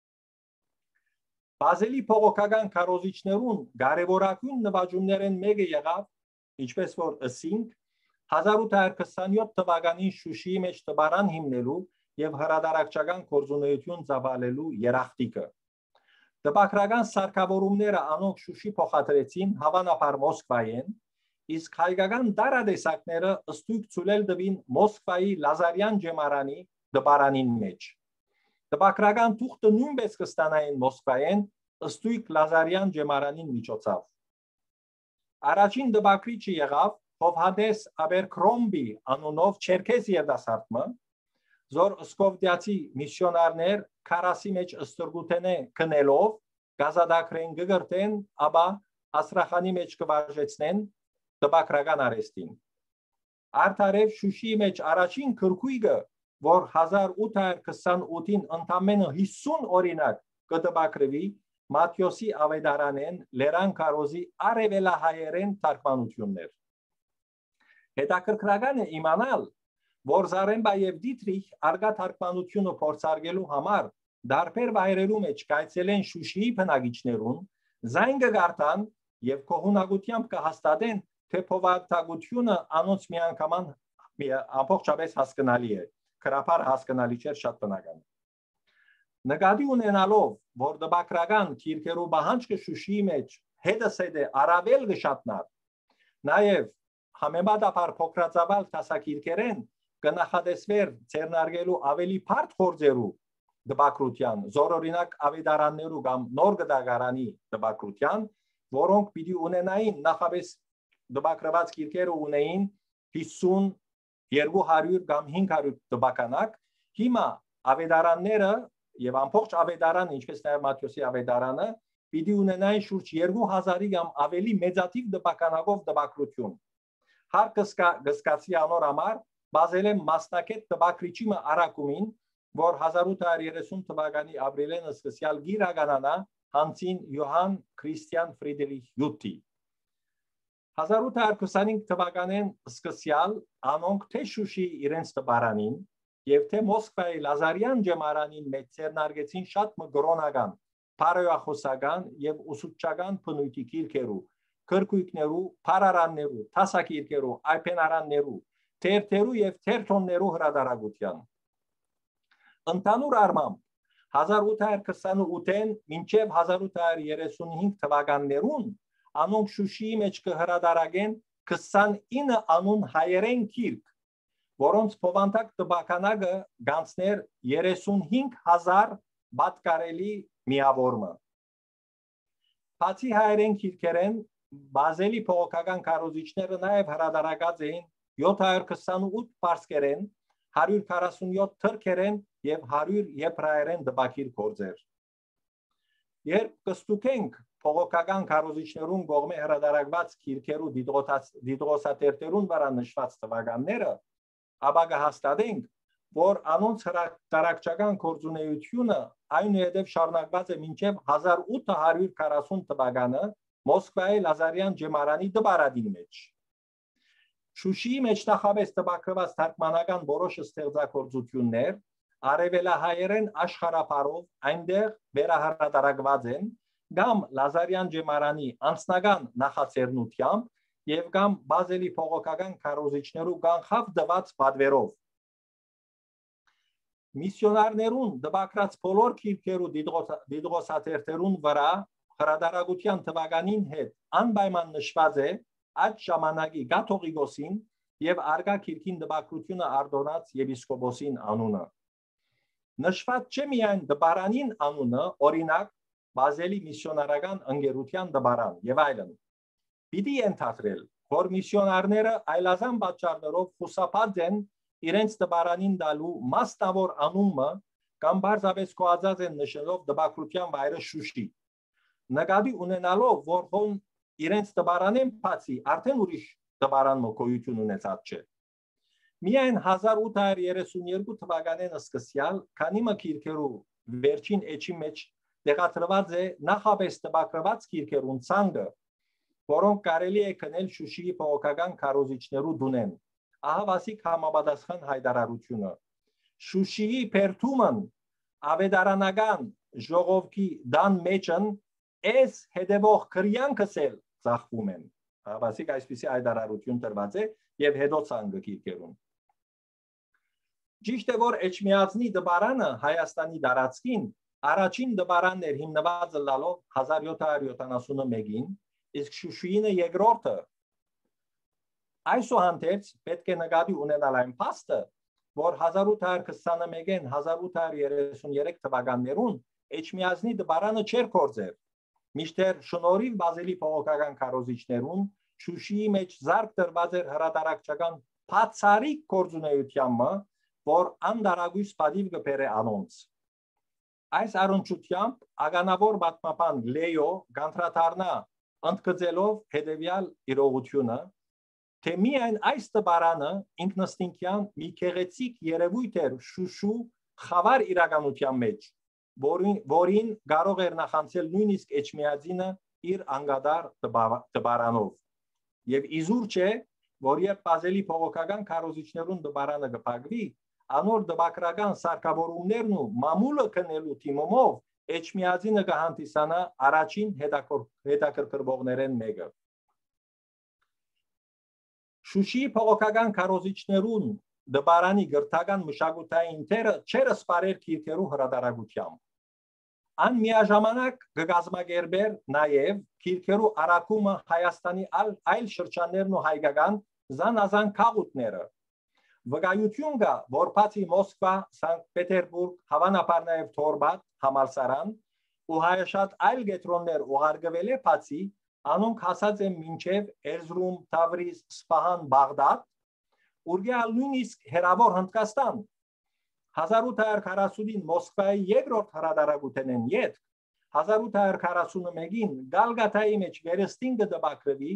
Բազելի փողոքական քարոզիչներուն կարևորագույն նվաճումներն մեկը եղավ, ինչպես որ ըսինք, հազար ութ հարյուր քսանյոթ թվականին Շուշիի մեջ տբարան հիմնելու եւ հրադարակչական գործունեություն ծավալելու երախտիկը։ Տպագրական սարքավորումները անոնք Շուշի փոխադրեցին հավանաբար Մոսկվայեն, իսկ հայկական դարադեսակները ըստույք ցուլել դվին Մոսկվայի Լազարյան ջեմարանի տբարանին մեջ։ Տպագրական թուղթը նույնպես կստանային Մոսկվայեն ըստույք Լազարյան ջեմարանին միջոցով։ Առաջին տպագրիչը եղավ Հովհաննես Աբերքրոմբի անունով չերքեզ երդասարտը, զոր սկովդիացի միսիոնարներ քարասի մեջ ըստրգութենե քնելով գազադակրեն գգրտեն, ապա Աստրախանի մեջ կվարժեցնեն տպագրական արհեստին։ Արդարև Շուշիի մեջ առաջին քրքույգը, որ հազար ութ հարյուր քսանութին ընդամենը հիսուն օրինակ կտպագրվի Մատյոսի Ավետարանեն Լերան Կարոզի արևելահայերեն թարգմանություններ։ Հետաքրքրական է իմանալ, որ Զարեմբա եւ Դիտրիխ արգա թարգմանությունը փորձարկելու համար դարբեր վայրերու մեջ կայցելեն Շուշիի բնակիչներուն, զայն կգարտան եւ կողունակությամբ կհաստատեն, թե փոխվատագությունը անոնց միանգաման ամբողջապես հասկանալի է, քրափար հասկանալի չէ, շատ բնական։ Նկատի ունենալով, որ տպագրական քիրքերու բանջը Շուշիի մեջ հետսեդե առավել կշատնար, նաեւ համեմատաբար փոքրացավալ տասակիրքերեն կնախադեսվեր ձեռնարկելու ավելի բարդ գործերու տպագրության, զորօրինակ ավետարաններու կամ նոր գդագարանի տպագրության, որոնք պիտի ունենային նախապես տպագրված քիրքերը ունեին հիսուն, երկու հարյուր կամ հինգ հարյուր տպականակ, հիմա ավետարանները եւ ամբողջ ավետարանը, ինչպես նաեւ Մատյոսի ավետարանը, պիտի ունենային շուրջ երկու հազարի կամ ավելի մեծաթիվ տպականակով տպագրություն։ Հարկը կսկացի անոր համար բազել է մասնակետ տպագրիչի արակումին, որ հազար ութ հարյուր երեսուն թվականի ապրիլեն սկսյալ գիրականանա Հանցին Յոհան Քրիստիան Ֆրիդերիխ Յուտի։ հազար ութ հարյուր քսանհինգ թվականեն սկսյալ անոնք թե Շուշի իրենց տպարանին եւ թե Մոսկվայի Լազարյան ջեմարանին մեջ ձեռնարկեցին շատ մգրոնական, բարոյախոսական եւ ուսուցչական բնույթի քիրքերու, քրկույկներու, փարարաններու, տասակիրքերու, այփենարաններու, թերթերու եւ թերթոններու հրադարագության։ Ընդհանուր առմամբ հազար ութ հարյուր քսանութին մինչև հազար ութ հարյուր երեսունհինգ թվականներուն անոնք Շուշիի մեջ կհրադարագեն քսանինը անուն հայերեն քիրք, որոնց փոխանցակ տպականակը գանցներ երեսունհինգ հազար բատկարելի միավորմը։ Բացի հայերեն քիրքերեն բազելի փողոքական քարոզիչները նաև հրադարակած էին յոթ հարյուր քսանութ պարսկերեն, հարյուր քառասունյոթ թրքերեն եւ հարյուր եբրայերեն տպակիր գործեր։ Երբ կստուկենք փողոքական քարոզիչներուն կողմէ հրադարակված քիրքերու դիդրոսատերտերուն վրա նշված տվականները, ապա կհաստատենք, որ անոնց հրատարակչական գործունեությունը այնուհետև շարունակված է մինչև հազար ութ հարյուր քառասուն թվականը Մոսկվայի Լազարյան ջեմարանի տպարանի մեջ։ Շուշիի մեջ նախապես տպագրված թարգմանական որոշ ստեղծագործություններ արևելահայերեն աշխարհապարով այնտեղ վերահրատարակված են կամ Լազարյան ջեմարանի անձնական նախաձեռնությամբ եւ կամ բազելի փողոքական քարոզիչներու կանխավ դված պատվերով։ Միսիոնարներուն տպագրած բոլոր քիրքերու դիդրոսատերտերուն վրա հրադարակության թվականին հետ անպայման նշված է այդ ժամանակի Կաթողիկոսին եւ արգա քիրքին դպակրությունը արդոնած եպիսկոպոսին անունը։ Նշված չէ միայն դպարանին անունը, օրինակ Բազելի միսիոնարական ընկերության դպարան եւ այլն։ Պիտի ենթադրել, որ միսիոնարները այլազան պատճառներով խուսափած են իրենց դպարանին տալու մասնավոր անունը կամ բարձրապես կոածած են նշելով դպակրության վայրը Շուշի։ Նկատի ունենալով, որ հոն իրենց դպարանեն բացի արդեն ուրիշ դպարան մոկոյություն ունեցած չէ։ Միայն հազար ութ հարյուր երեսունյոթ թվականին սկսյալ, քանի մը քիրքերու վերջին էջի մեջ տեղադրված է նախապես տպագրված քիրքերուն ցանկը, որոնք կարելի է քնել Շուշիի փողոքական քարոզիչներու դունեն։ Ահա վասիկ համապատասխան հայտարարությունը։ Շուշիի Պերթումն ավետարանական ժողովքի դան մեջն էս հետևող քրյանքս էլ ծախվում են։ Ահա վասիկ այսպիսի հայտարարություն տրված է եւ հետո ցանկը քիրքերուն։ Ճիշտ է, որ Էջմիածնի դպարանը Հայաստանի տարածքին առաջին դպարանն էր հիմնված լալով հազար յոթ հարյուր յոթանասունմեկին, իսկ Շուշիինը երկրորդը։ Այսուհանդերձ պետք է նկատի ունենալ այն փաստը, որ հազար ութ հարյուր քսանմեկին հազար ութ հարյուր երեսունյոթ թվականներուն Էջմիածնի դպարանը չէր կորձեր, մինչդեռ շնորհիվ Բազելի փողոքական քարոզիչներուն Շուշիի մեջ զարգ տրված էր հրատարակչական բացառիկ գործունեությանը, որ անդարագույս պատիվ կբերե անոնց։ Այս առնչությամբ ագանավոր պատմապան Լեյո գանտրատարնա ընդգծելով հետևյալ իրողությունը, թե միայն այս դպարանը ինքնըստինքյան մի գեղեցիկ երևույթ էր Շուշու խավար իրականության մեջ, որին, որին կարող էր նախանցել նույնիսկ Էջմիածինը իր անգադար դպարանով։ Եվ իզուր չէ, որ երբ Բազելի փողոքական քարոզիչներուն դպարանը կփակվի, անոր դպակրական սարքավորումներն ու մամուլը քնելու թիմով Էջմիածինը կհանդիսանա առաջին հետաքրքրվողներեն մեկը։ Շուշիի փողոքական քարոզիչներուն դպարանի գրթական մշակութային թերը չեր սպարեր քիրքերու հրատարակությամբ։ Ան միաժամանակ կգազմագերբեր նաև քիրքերու առաքումը Հայաստանի այլ շրջաններն ու հայկական զանազան քաղաքները։ Վկայություն կա, որ բացի Մոսկվա, Սանկտ Պետերբուրգ, հավանաբար նաև Թորբատ, Համալսարան ու հայաշատ այլ կետրոններ ուղարկվել է բացի, անոնք հասած են մինչև Էրզրում, Թավրիզ, Սպահան, Բաղդադ, ուրգյալ նույնիսկ հերավոր Հնդկաստան։ հազար ութ հարյուր քառասունին Մոսկվայի երկրորդ հրատարակութենեն ետք, հազար ութ հարյուր քառասունմեկին Գալգաթայի մեջ վերստին կդպակրվի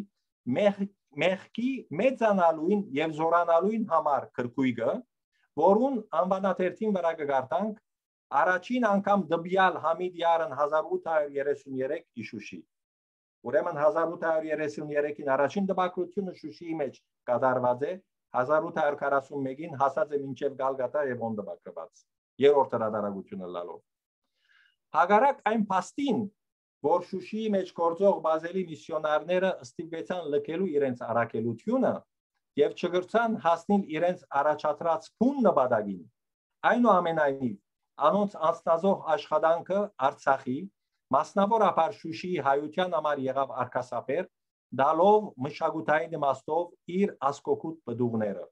մեղքի մեծանալույն եւ զորանալույն համար քրկույգը, որուն անվանաթերթին վրա կգարտանք առաջին անգամ դբյալ Համիդյարն հազար ութ հարյուր երեսունյոթ Շուշի։ Ուրեմն հազար ութ հարյուր երեսունյոթին առաջին դպակրությունը Շուշիի մեջ կատարված է, հազար ութ հարյուր քառասունմեկին հասած է մինչև Գալգաթա եւ ոն դպակրված, երրորդ հրատարակությունը լալով։ Հակառակ այն փաստին, որ Շուշիի մեջ գործող Բազելի միսիոնարները ստիպեցան լքելու իրենց առաքելությունը եւ չգրցան հասնել իրենց առաջադրած փուն նպատակին, այնուամենայնիվ անոնց անձնազոհ աշխատանքը Արցախի, մասնավորապես Շուշիի հայության համար եղավ արկասապեր, դալով մշակութային իմաստով իր ասկոկուտ բդուղները։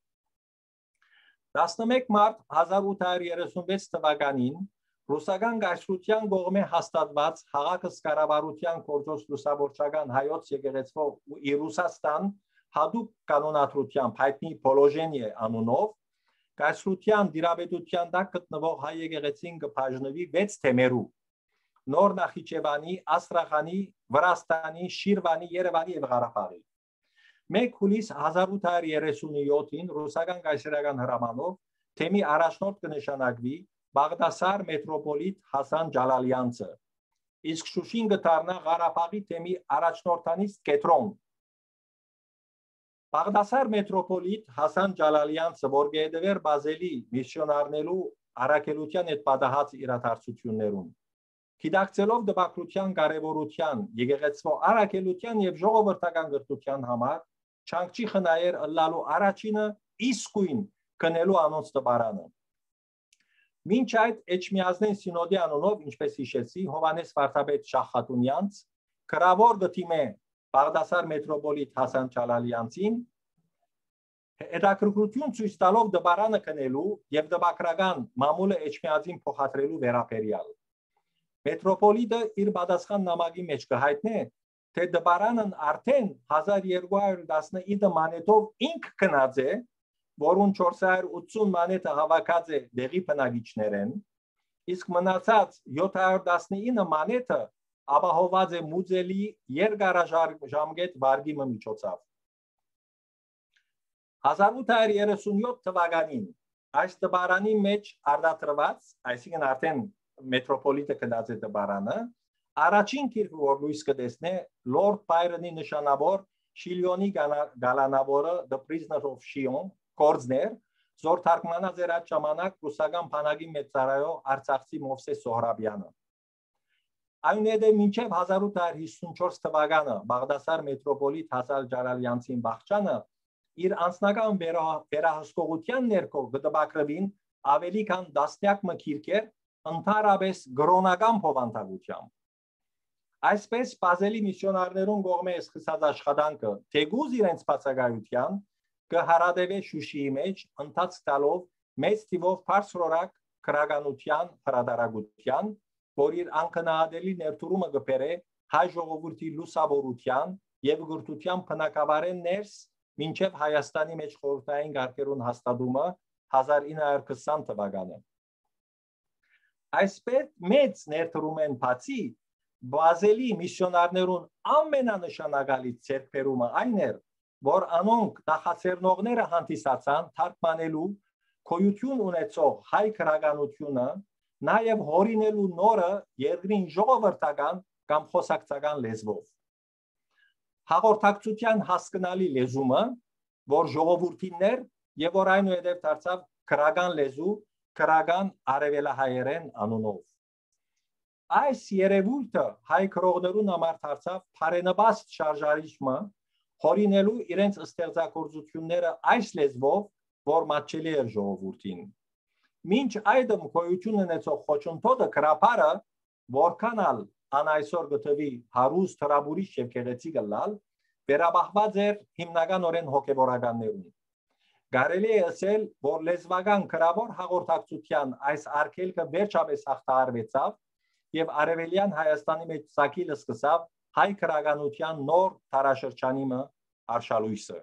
տասնմեկ մարտ հազար ութ հարյուր երեսունվեց թվականին ռուսական գայսրության կողմէ հաստատված հաղաքս կառավարության գործոս լուսավորչական հայոց եկեղեցվո ի Ռուսաստան հատուկ կանոնադրությամբ հայտնի Պոլոժենիե անունով գայսրության դիրապետության տակ գտնվող հայ եկեղեցին կբաժնվի վեց թեմերու՝ Նոր Նախիջևանի, Աստրախանի, Վրաստանի, Շիրվանի, Երևանի եւ Ղարաբաղի։ մեկ հուլիս հազար ութ հարյուր երեսունյոթին ռուսական կայսերական հրամանով թեմի առաջնորդ կնշանակվի Բաղդասար մետրոպոլիտ Հասան Ջալալյանցը, իսկ Շուշին կդառնա Ղարաբաղի թեմի առաջնորդանից կետրոն։ Բաղդասար մետրոպոլիտ Հասան Ջալալյանցը, որ գեդվեր Բազելի միսիոնարներու առաքելության հետ պատահած իրադարձություններուն, գիտակցելով դպակրության կարևորության, եկեղեցվո առաքելության եւ ժողովրդական գրթության համար, չանգ չի խնայեր ըլլալու առաջինը իսկույն քնելու անոնց դպարանը։ Մինչ այդ Էջմիածնեն սինոդի անունով, ինչպես հիշեցի, Հովանես Վարդապետ Շահխատունյանց գրավոր գտիմե Բաղդասար մետրոպոլիտ Հասան Ջալալյանցին Հետաքրքրություն ցույց տալով դբարանը կնելու եւ դբակրական մամուլը Էջմիածին փոխադրելու վերաբերյալ։ Մետրոպոլիտը իր պատասխան նամակի մեջ կհայտնի, թե դբարանն արդեն հազար երկու հարյուր տասնինը մանետով ինք կնած է, որուն չորս հարյուր ութսուն մանետը հավաքած է դեղի բնակիչներեն, իսկ մնացած յոթ հարյուր տասնինը մանետը ապահոված է մուծելի երկարաժամկետ վարկի միջոցով։ հազար ութ հարյուր երեսունյոթ թվականին այս դբարանի մեջ արտադրված, այսինքն արդեն մետրոպոլիտը կնած է դբարանը, առաջին գիրքը, որ լույս կտեսնի, Լորդ Բայրոնի նշանավոր Շիլյոնի գալանավորը The Prisoner of Chillon կորձներ, զոր թարգմանած էր այդ ժամանակ ռուսական բանակի մեծարայող արցախցի Մովսես Սոհրաբյանը։ Այնուհետև մինչև հազար ութ հարյուր հիսունչորս թվականը Բաղդասար մետրոպոլիտ Հասան Ջալալյանցին Բաղջանը իր անձնական վերահսկողության ներքո գտաբակրվին ավելի քան տասնյակ մկիրքեր ընդհանրապես գրոնական փոխանցությամբ։ Այսպես բազելի միսիոնարներուն կողմէ սկսած աշխատանքը թեգուզ իրենց բացակայության կհարադեվե Շուշիի մեջ ընթացք տալով մեծ թիվով բարձրորակ քրագանության հրադարագության, որ իր անկնահատելի ներդրումը կբերե հայ ժողովրդի լուսավորության եւ գրթության բնակավարեն ներս մինչև Հայաստանի մեջ խորհրդային գարկերուն հաստատումը հազար ինը հարյուր քսան թվականը։ Այսպես մեծ ներդրումեն բացի բազելի միսիոնարներուն ամենանշանակալի ձեռքբերումը այն էր, որ անոնք նախաձեռնողները հանդիսացան թարգմանելու գոյություն ունեցող հայ քրագանությունը, նաև հորինելու նորը երկրին ժողովրդական կամ խոսակցական լեզվով։ Հաղորդակցության հասկանալի լեզումը, որ ժողովրդիններ եւ որ այնուհետև դարձավ քրագան լեզու, քրագան արևելահայերեն անունով։ Այս երևույթը հայ քրողներուն համար դարձավ բարենպաստ շարժարիչը, հորինելու իրենց ստեղծագործությունները այս լեզվով, որ մատչելի էր ժողովրդին։ Մինչ այդմ գոյություն ունեցող խոչընդոտը գրապարը, որքան ալ անայսօր գտվի հարուստ հրաբուրիչ եւ գեղեցիկ լալ, վերաբախված էր հիմնականորեն հոգեվորականներուն։ Կարելի է ասել, որ լեզվական գրավոր հաղորդակցության այս արգելքը վերջապես հաղթահարվեցավ եւ արևելյան Հայաստանի մեջ ցակիլը սկսավ հայ քրագանության նոր տարաշրջանիմը արշալույսը։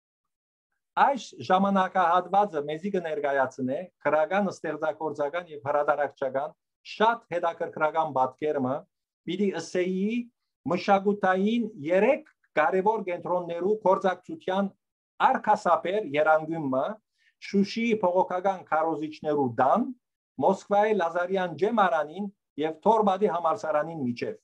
Այս ժամանակահատվածը մեզի կներկայացնե քրագան ստեղծագործական եւ հրադարակչական շատ հետաքրքրական պատկերը պիտի ասեի մշակութային երեք կարևոր կենտրոններու գործակցության արկասապեր երանգումը Շուշիի փողոքական քարոզիչներու դան, Մոսկվայի Լազարյան ջեմարանին եւ Թորբադի համալսարանին միջև։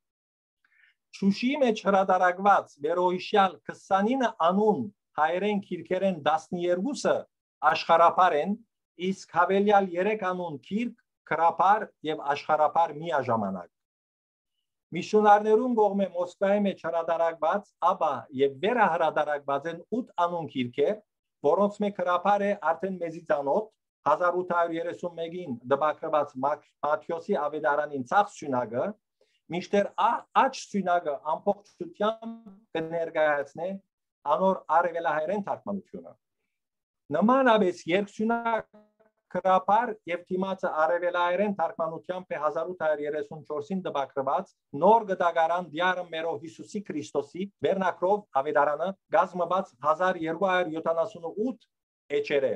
Շուշիի մեջ հրադարակված վերոհիշյալ քսանինը անուն հայերեն քիրքերեն տասներկուսը աշխարհապար են, իսկ հավելյալ երեք անուն քիրք քրապար եւ աշխարհապար միաժամանակ։ Միսիոնարներուն կողմէ Մոսկվայի մեջ հրադարակված, ապա եւ վերահրադարակված են ութ անուն քիրքեր, որոնց մեկ հրապար է արդեն մեզի ծանոթ հազար ութ հարյուր երեսունմեկին դպակրված Մաթյոսի ավետարանին ցախ սյունագը, մինչդեռ աչ սյունագը ամբողջությամբ կներկայացնե անոր արևելահայերեն թարգմանությունը։ Նմանապես երկսյունակ քրապար եւ թիմացը արևելահայերեն թարգմանությամբ է հազար ութ հարյուր երեսունչորսին դպակրված նոր գտագարան դիարը մերով Հիսուսի Քրիստոսի վերնակրով ավետարանը գազմված հազար երկու հարյուր յոթանասունութ էջերը։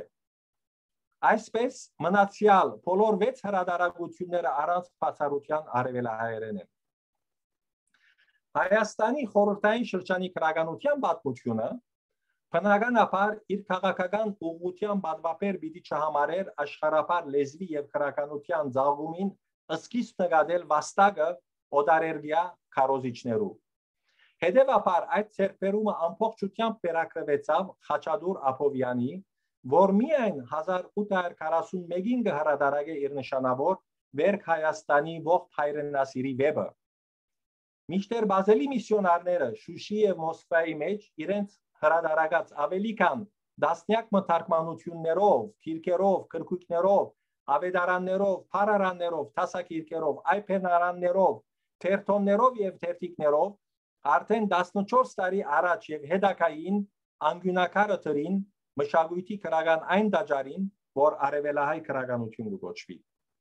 Այսպես մնացյալ բոլոր վեց հրադարակությունները առանց բացառության արևելահայերեն են։ Հայաստանի խորհրդային շրջանի քրագանության պատմությունը բնականաբար իր քաղաքական ուղղության պատվաբեր պիտի չհամարեր աշխարհապար լեզվի եւ քրագանության զարգումին սկիզբ նկատել վաստակը օտարերկրյա քարոզիչներու։ Հետևաբար այդ ցերբերումը ամբողջությամբ վերակրվեցավ Խաչատուր Աբովյանի, որ միայն հազար ութ հարյուր քառասունմեկին կհրադարակե իր նշանավոր Վերք Հայաստանի ողջ հայրենասիրի վեպը։ Մինչդեռ բազելի միսիոնարները Շուշի եւ Մոսկվայի մեջ իրենց հրադարակած ավելի քան տասնյակ մթարգմանություններով, քիրքերով, քրքույկներով, ավետարաններով, փարարաններով, թասակիրքերով, այփենարաններով, թերթոններով եւ թերթիկներով արդեն տասնչորս տարի առաջ եւ հետակային անգյունակարը թրին մշակույթի քրական այն դաջարին, որ արևելահայ քրականություն կոչվի։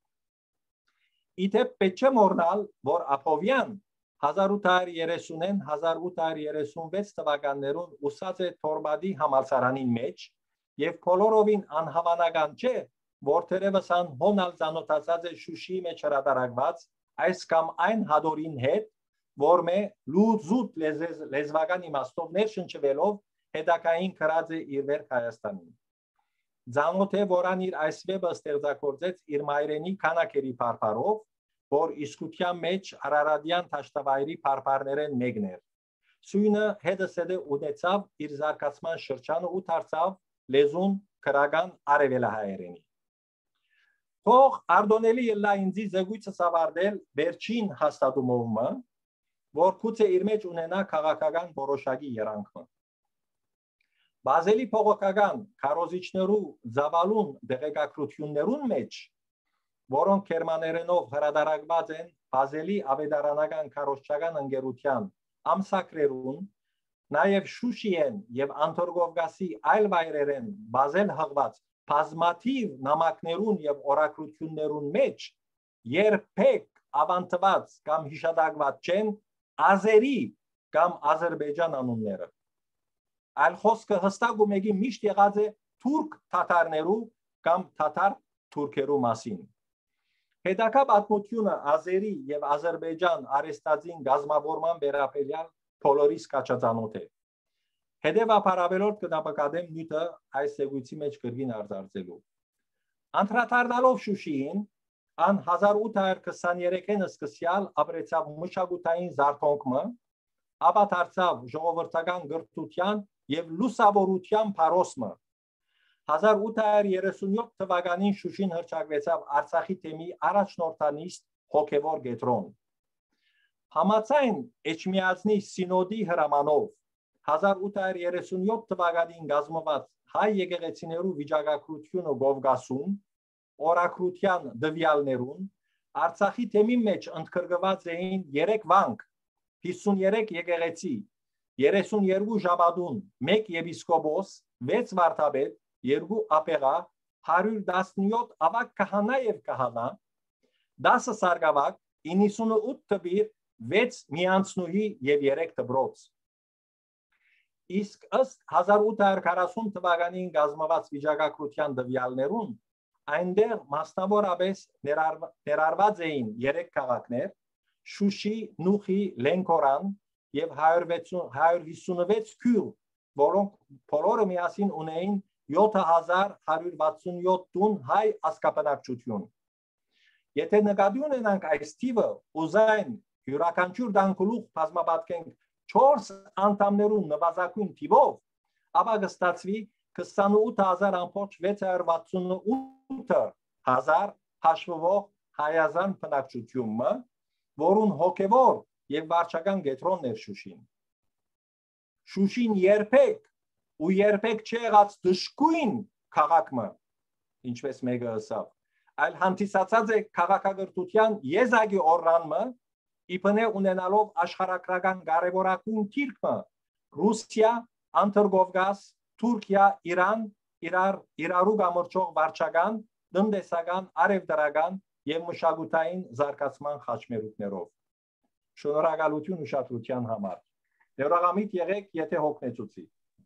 Իդեպ պետք չէ մոռանալ, որ Ափովյան հազար ութ հարյուր երեսունեն հազար ութ հարյուր երեսունվեց թվականներուն ուսած է Թորմադի համալսարանին մեջ եւ բոլորովին անհավանական չէ, որ թերևս ան հոնալ ծանոթացած է Շուշիի մեջ հրատարակված այս կամ այն հադորին հետ, որ մե լուզուտ լեզվական իմաստով ներշնչվելով հետակային քրած է իր վերք Հայաստանին։ Ծանոթ է, որ ան իր այս վեբը ստեղծագործեց իր մայրենի քանակերի փարփարով, որ իսկության մեջ Արարատյան Թաշտավայրի փարփարներեն մեկն էր։ Սույնը հետսեդե ունեցավ իր զարգացման շրջանը ու դարձավ լեզուն քրական արևելահայերենի։ Թող արդոնելի ելա ինձի զեկույցը սավարդել վերջին հաստատումովը, որ գուցե իր մեջ ունենա քաղաքական որոշակի երանգը։ Բազելի փողոքական քարոզիչներու զավալուն դեղեկագրություններուն մեջ, որոնք գերմաներենով հրատարակված են բազելի ավետարանական քարոզչական ընկերության ամսակրերուն, նաև Շուշիեն եւ Անտորգովգասի այլ վայրերեն բազել հղված բազմաթիվ նամակներուն եւ օրակրություններուն մեջ երբեք ավանդված կամ հիշատակված չեն ազերի կամ Ադրբեջան անունները։ Այլ խոսքը հստակ ու մեկի միշտ եղած է թուրք թաթարներու կամ թաթար թուրքերու մասին։ Հետագա պատմությունը ազերի եւ Ադրբեջան արեստածին գազմավորման վերաբերյալ բոլորիս կաչածանոթ է։ Հետևաբար ավելորդ կնապակադեմ նյութը այս զեկույցի մեջ գրգին արձարծելու։ Անդրադառնալով Շուշիին, ան հազար ութ հարյուր քսաներեքին սկսյալ ապրեցավ մշակութային զարթոնքը, ապա դարձավ ժողովրդական գրթության եւ լուսավորության փարոսմը։ հազար ութ հարյուր երեսունյոթ թվականին Շուշին հռչակվեցավ Արցախի թեմի առաջնորդանիստ հոգևոր կեդրոն։ Համաձայն Էջմիածնի սինոդի հրամանով հազար ութ հարյուր երեսունյոթ թվականին գազմված հայ եկեղեցիներու վիճակագրությունը Գովգասում, օրակրության դվյալներուն, Արցախի թեմի մեջ ընդգրկված էին երեք վանք, հիսուներեք եկեղեցի, երեսունյերկու ժաբադուն, մեկ եպիսկոպոս, վեց վարդապետ, երկու ապեղա, հարյուր տասնյոթ ավագ քահանա եւ քահանա, դասը սարգսավակ, իննսունութ տբիր, վեց միանցնուհի եւ երեք դբրոց։ Իսկ ըստ հազար ութ հարյուր քառասուն թվականին գազմված վիճակագրության դվյալներուն, այնտեղ մասնավորապես ներառված էին երեք քաղաքներ՝ Շուշի, Նուխի, Լենկորան եւ հարյուր հիսունվեց քյուր, որոնք բոլորը միասին ունեին յոթ հազար հարյուր վաթսունյոթ տուն հայ ազգաբնակչություն։ Եթե նկատի ունենանք այս թիվը, ուզայն յուրաքանչյուր դանկլուխ բազմապատկենք չորս անդամներուն նվազագույն թիվով, ապա կստացվի քսանութ հազար ամբողջ վեց հարյուր վաթսունութ հազար հաշվվող հայազան բնակչությունը, որուն հոգևոր եւ վարչական կեդրոնն էր Շուշին։ Շուշին երբեք ու երբեք չեղած դժգույն քաղաքը, ինչպես մեկը ասավ, այլ հանդիսացած է քաղաքագրթության եզակի օրրանքը, իբնե ունենալով աշխարհագրական կարևորագույն թիրքը Ռուսիա, Անտորգովգաս, Թուրքիա, Իրան, իրար իրարու գամրջող վարչական, տնտեսական, արևդրական եւ մշակութային զարգացման խաչմերուկներով։ Շնորհակալություն ուշադրության համար։ Դերողամիտ եղեք, եթե հոգնեցուցի։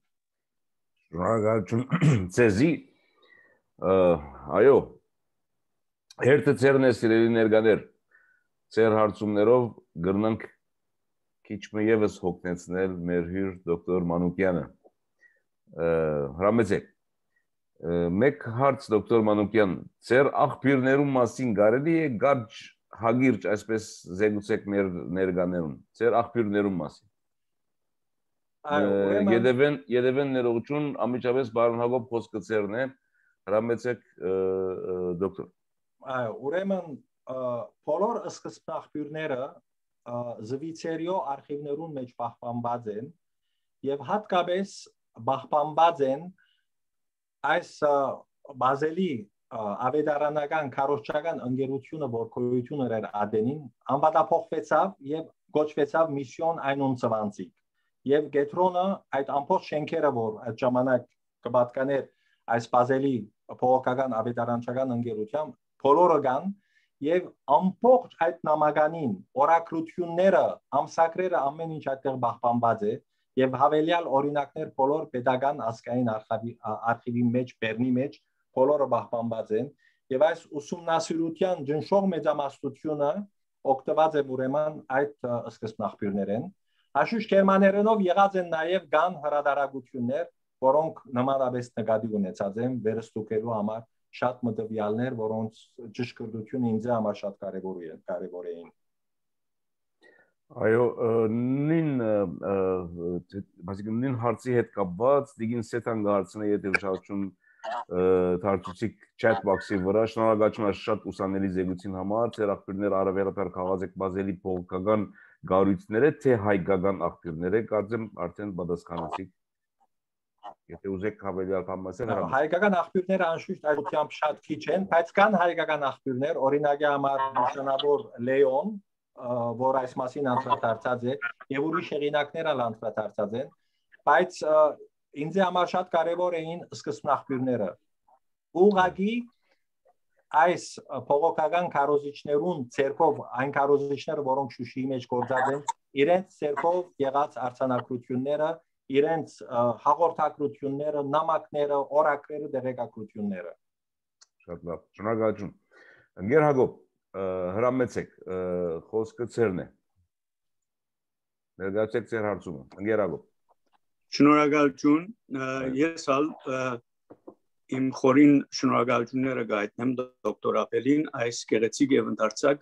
Շնորհակալություն ցեզի։ Այո, հերթը ցերն է սիրելի ներկաներ։ Ձեր հարցումներով գրնանք քիչ մը եւս հոգնեցնել մեր հյուր դոկտոր Մանուկյանը։ Հրամեցեք։ Մեկ հարց դոկտոր Մանուկյան, ձեր աղբյուրներում մասին կարելի է գարջ հագիրճ այսպես զեկուցեք մեր ներկաներուն, ձեր աղբյուրներում մասին։ Եդևեն եդևեն ներողություն, ամիջապես բարոն Հակոբ խոսքը ձերն է, հրամեցեք դոկտոր։ Այո, ուրեմն բոլոր սկզբնաղբյուրները զվիցերիո արխիվներուն մեջ պահպանված են եւ հատկապես պահպանված են այս բազելի ավետարանական քարոզչական ընկերությունը, որ գոյություն ուներ Ադենին, անվատափոխվեցավ եւ գոչվեցավ Միսիոն Այնուն Ծվանցիկ եւ Գետրոնը այդ ամբողջ շենքերը, որ այդ ժամանակ կպատկաներ այս բազելի փողոքական ավետարանչական ընկերությամբ բոլորը կան եւ ամբողջ այդ նամականին օրակրությունները ամսակրերը ամեն ինչ այդտեղ պահպանված է եւ հավելյալ օրինակներ բոլոր pedagogan ասկային արխիվի արխիվի մեջ Բեռնի մեջ բոլորը պահպանված են եւ այս ուսումնասիրության ճնշող մեծամասնությունը օգտված է ուրեմն այդ սկզբնաղբյուրներեն Աշուշ Գերմաներենով եղած են նաև կան հրադարագություններ, որոնք նմանապես նկատի ունեցած են վերստուկելու համար շատ մտվյալներ, որոնց ճշգրտությունը ինձ համար շատ կարևոր է, կարևոր էին։ Այո, նույն բացիկն նույն հարցի հետ կապված դիգին սետան գարցնե եթե ուշադրություն թարցուցիկ chat box-ի վրա շնորհակալություն շատ ուսանելի զեկույցին համար, ձեր աղբյուրները առավելապես քաղաք բազելի փողոքական գարույցները թե հայկական աղբյուրները կարծեմ արդեն պատասխանեցիք եթե ուզեք հավելյալ բան ասել հայկական աղբյուրները անշուշտ այդությամբ շատ քիչ են բայց կան հայկական աղբյուրներ օրինակի համար նշանավոր Լեոն որ այս մասին անդրադարձած է եւ ուրիշ հեղինակներ ալ անդրադարձած են բայց ինձ համար շատ կարեւոր էին սկզբնաղբյուրները ուղղակի այս փողոքական քարոզիչներուն ցերկով այն քարոզիչները որոնք Շուշիի մեջ գործած են իրենց ցերկով եղած արցանակությունները իրենց հաղորդակցությունները նամակները օրակները դերեկատվությունները շատ լավ շնորհակալություն ընկեր Հակոբ հրամեցեք խոսքը ցերն է ներկայացեք ձեր հարցումը ընկեր Հակոբ շնորհակալություն ես ալ Իմ խորին շնորհակալությունները գայտնեմ դոկտոր Ապելին այս գեղեցիկ եւ ընդարձակ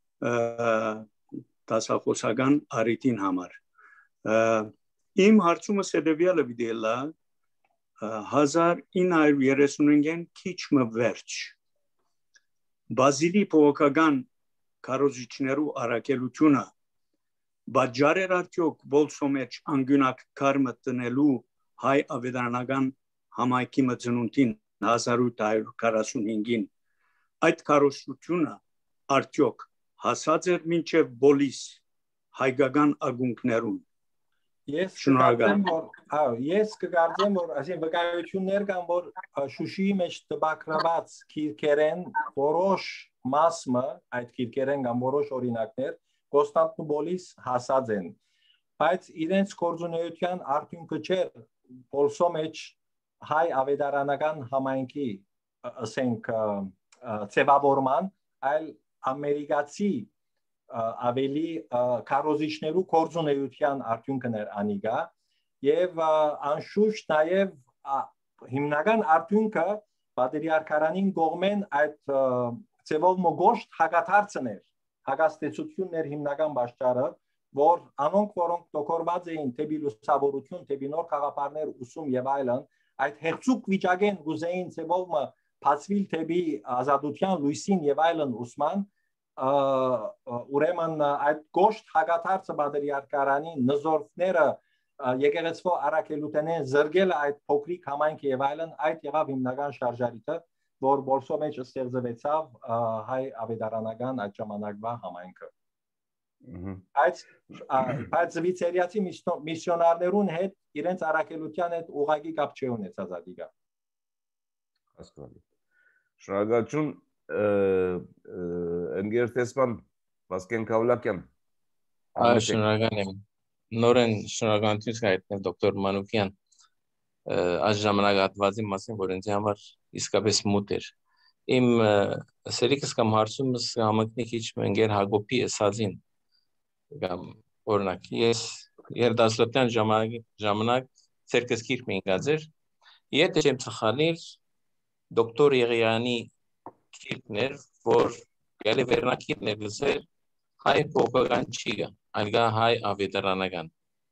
դասախոսական առիթին համար։ Իմ հարցումը հետեւյալը դիտելա հազար ինը հարյուր երեսունինգեն քիչ մը վերջ Բազիլի փողոքական քարոզիչներու առաքելությունը բաժարեր արդյոք բոլսո մեջ անգյունակ կարմը տնելու հայ ավետարանական համայնքի մծնունդին հազար ութ հարյուր քառասունհինգին այդ քարոզությունը արդյոք հասած էր մինչև բոլիս հայկական ագունքներուն Ես կգարձեմ որ այո ես կգարձեմ որ այսին վկայություններ կան որ Շուշիի մեջ տպագրված քիրքերեն որոշ մասը այդ քիրքերեն կան որոշ օրինակներ Կոստանդնուպոլիս հասած են բայց իրենց կորձունեության արդյունքը չէր բոլսո մեջ հայ ավետարանական համայնքի ասենք ծևավորման այլ ամերիկացի ավելի քարոզիչներու կորձունեության արդյունքն էր անիգա եւ անշուշտ նաեւ հիմնական արդյունքը պատերիարքարանին կողմեն այդ ծևով մոգոշտ հագաթարցն էր հագաստեցություններ հիմնական բաժճարը որ անոնք որոնք դոկորված էին թեպի լուսավորություն թեպի նոր խաղապարներ ուսում եւ այլն այդ հեղցուկ վիճակեն գուզեին ծևովը փածվիլ թեպի ազատության լույսին եւ այլն ուսման ուրեմն այդ գոշտ հագաթարցը պատերիարքարանի նզորները եկեղեցվո արաքելութենեն զրգել այդ փոքրիկ համայնքի եւ այլն այդ եղավ հիմնական շարժարիտը որ բոլսո մեջ ստեղծվեցավ հայ ավետարանական այդ ժամանակվա համայնքը Այդ բայց զվիցերիացի միսիոնարներուն հետ իրենց առաքելության հետ ուղղակի կապ չի ունեցած ադիգա Հասկանալի Շնորհակալություն ընկեր տեսփան Վասկեն Քավլակյան Այո շնորհակալ եմ նորեն շնորհակալություն հայտնեմ դոկտոր Մանուկյան այս ժամանակահատվածի մասին որ ինձ համար իսկապես մոտ էր իմ սերիկս կամ հարցումս համընկնի քիչ ընկեր Հակոբի ասածին կամ օրինակ ես երդասլոպյան ժամանակ ժամանակ ցերկսկիր մինգածեր եթե չեմ ցխալիր դոկտոր Եղյանի քիրներ որ գալի վերնակիրներ գսեր հայ փողոքական չիգա այլգա հայ ավետարանական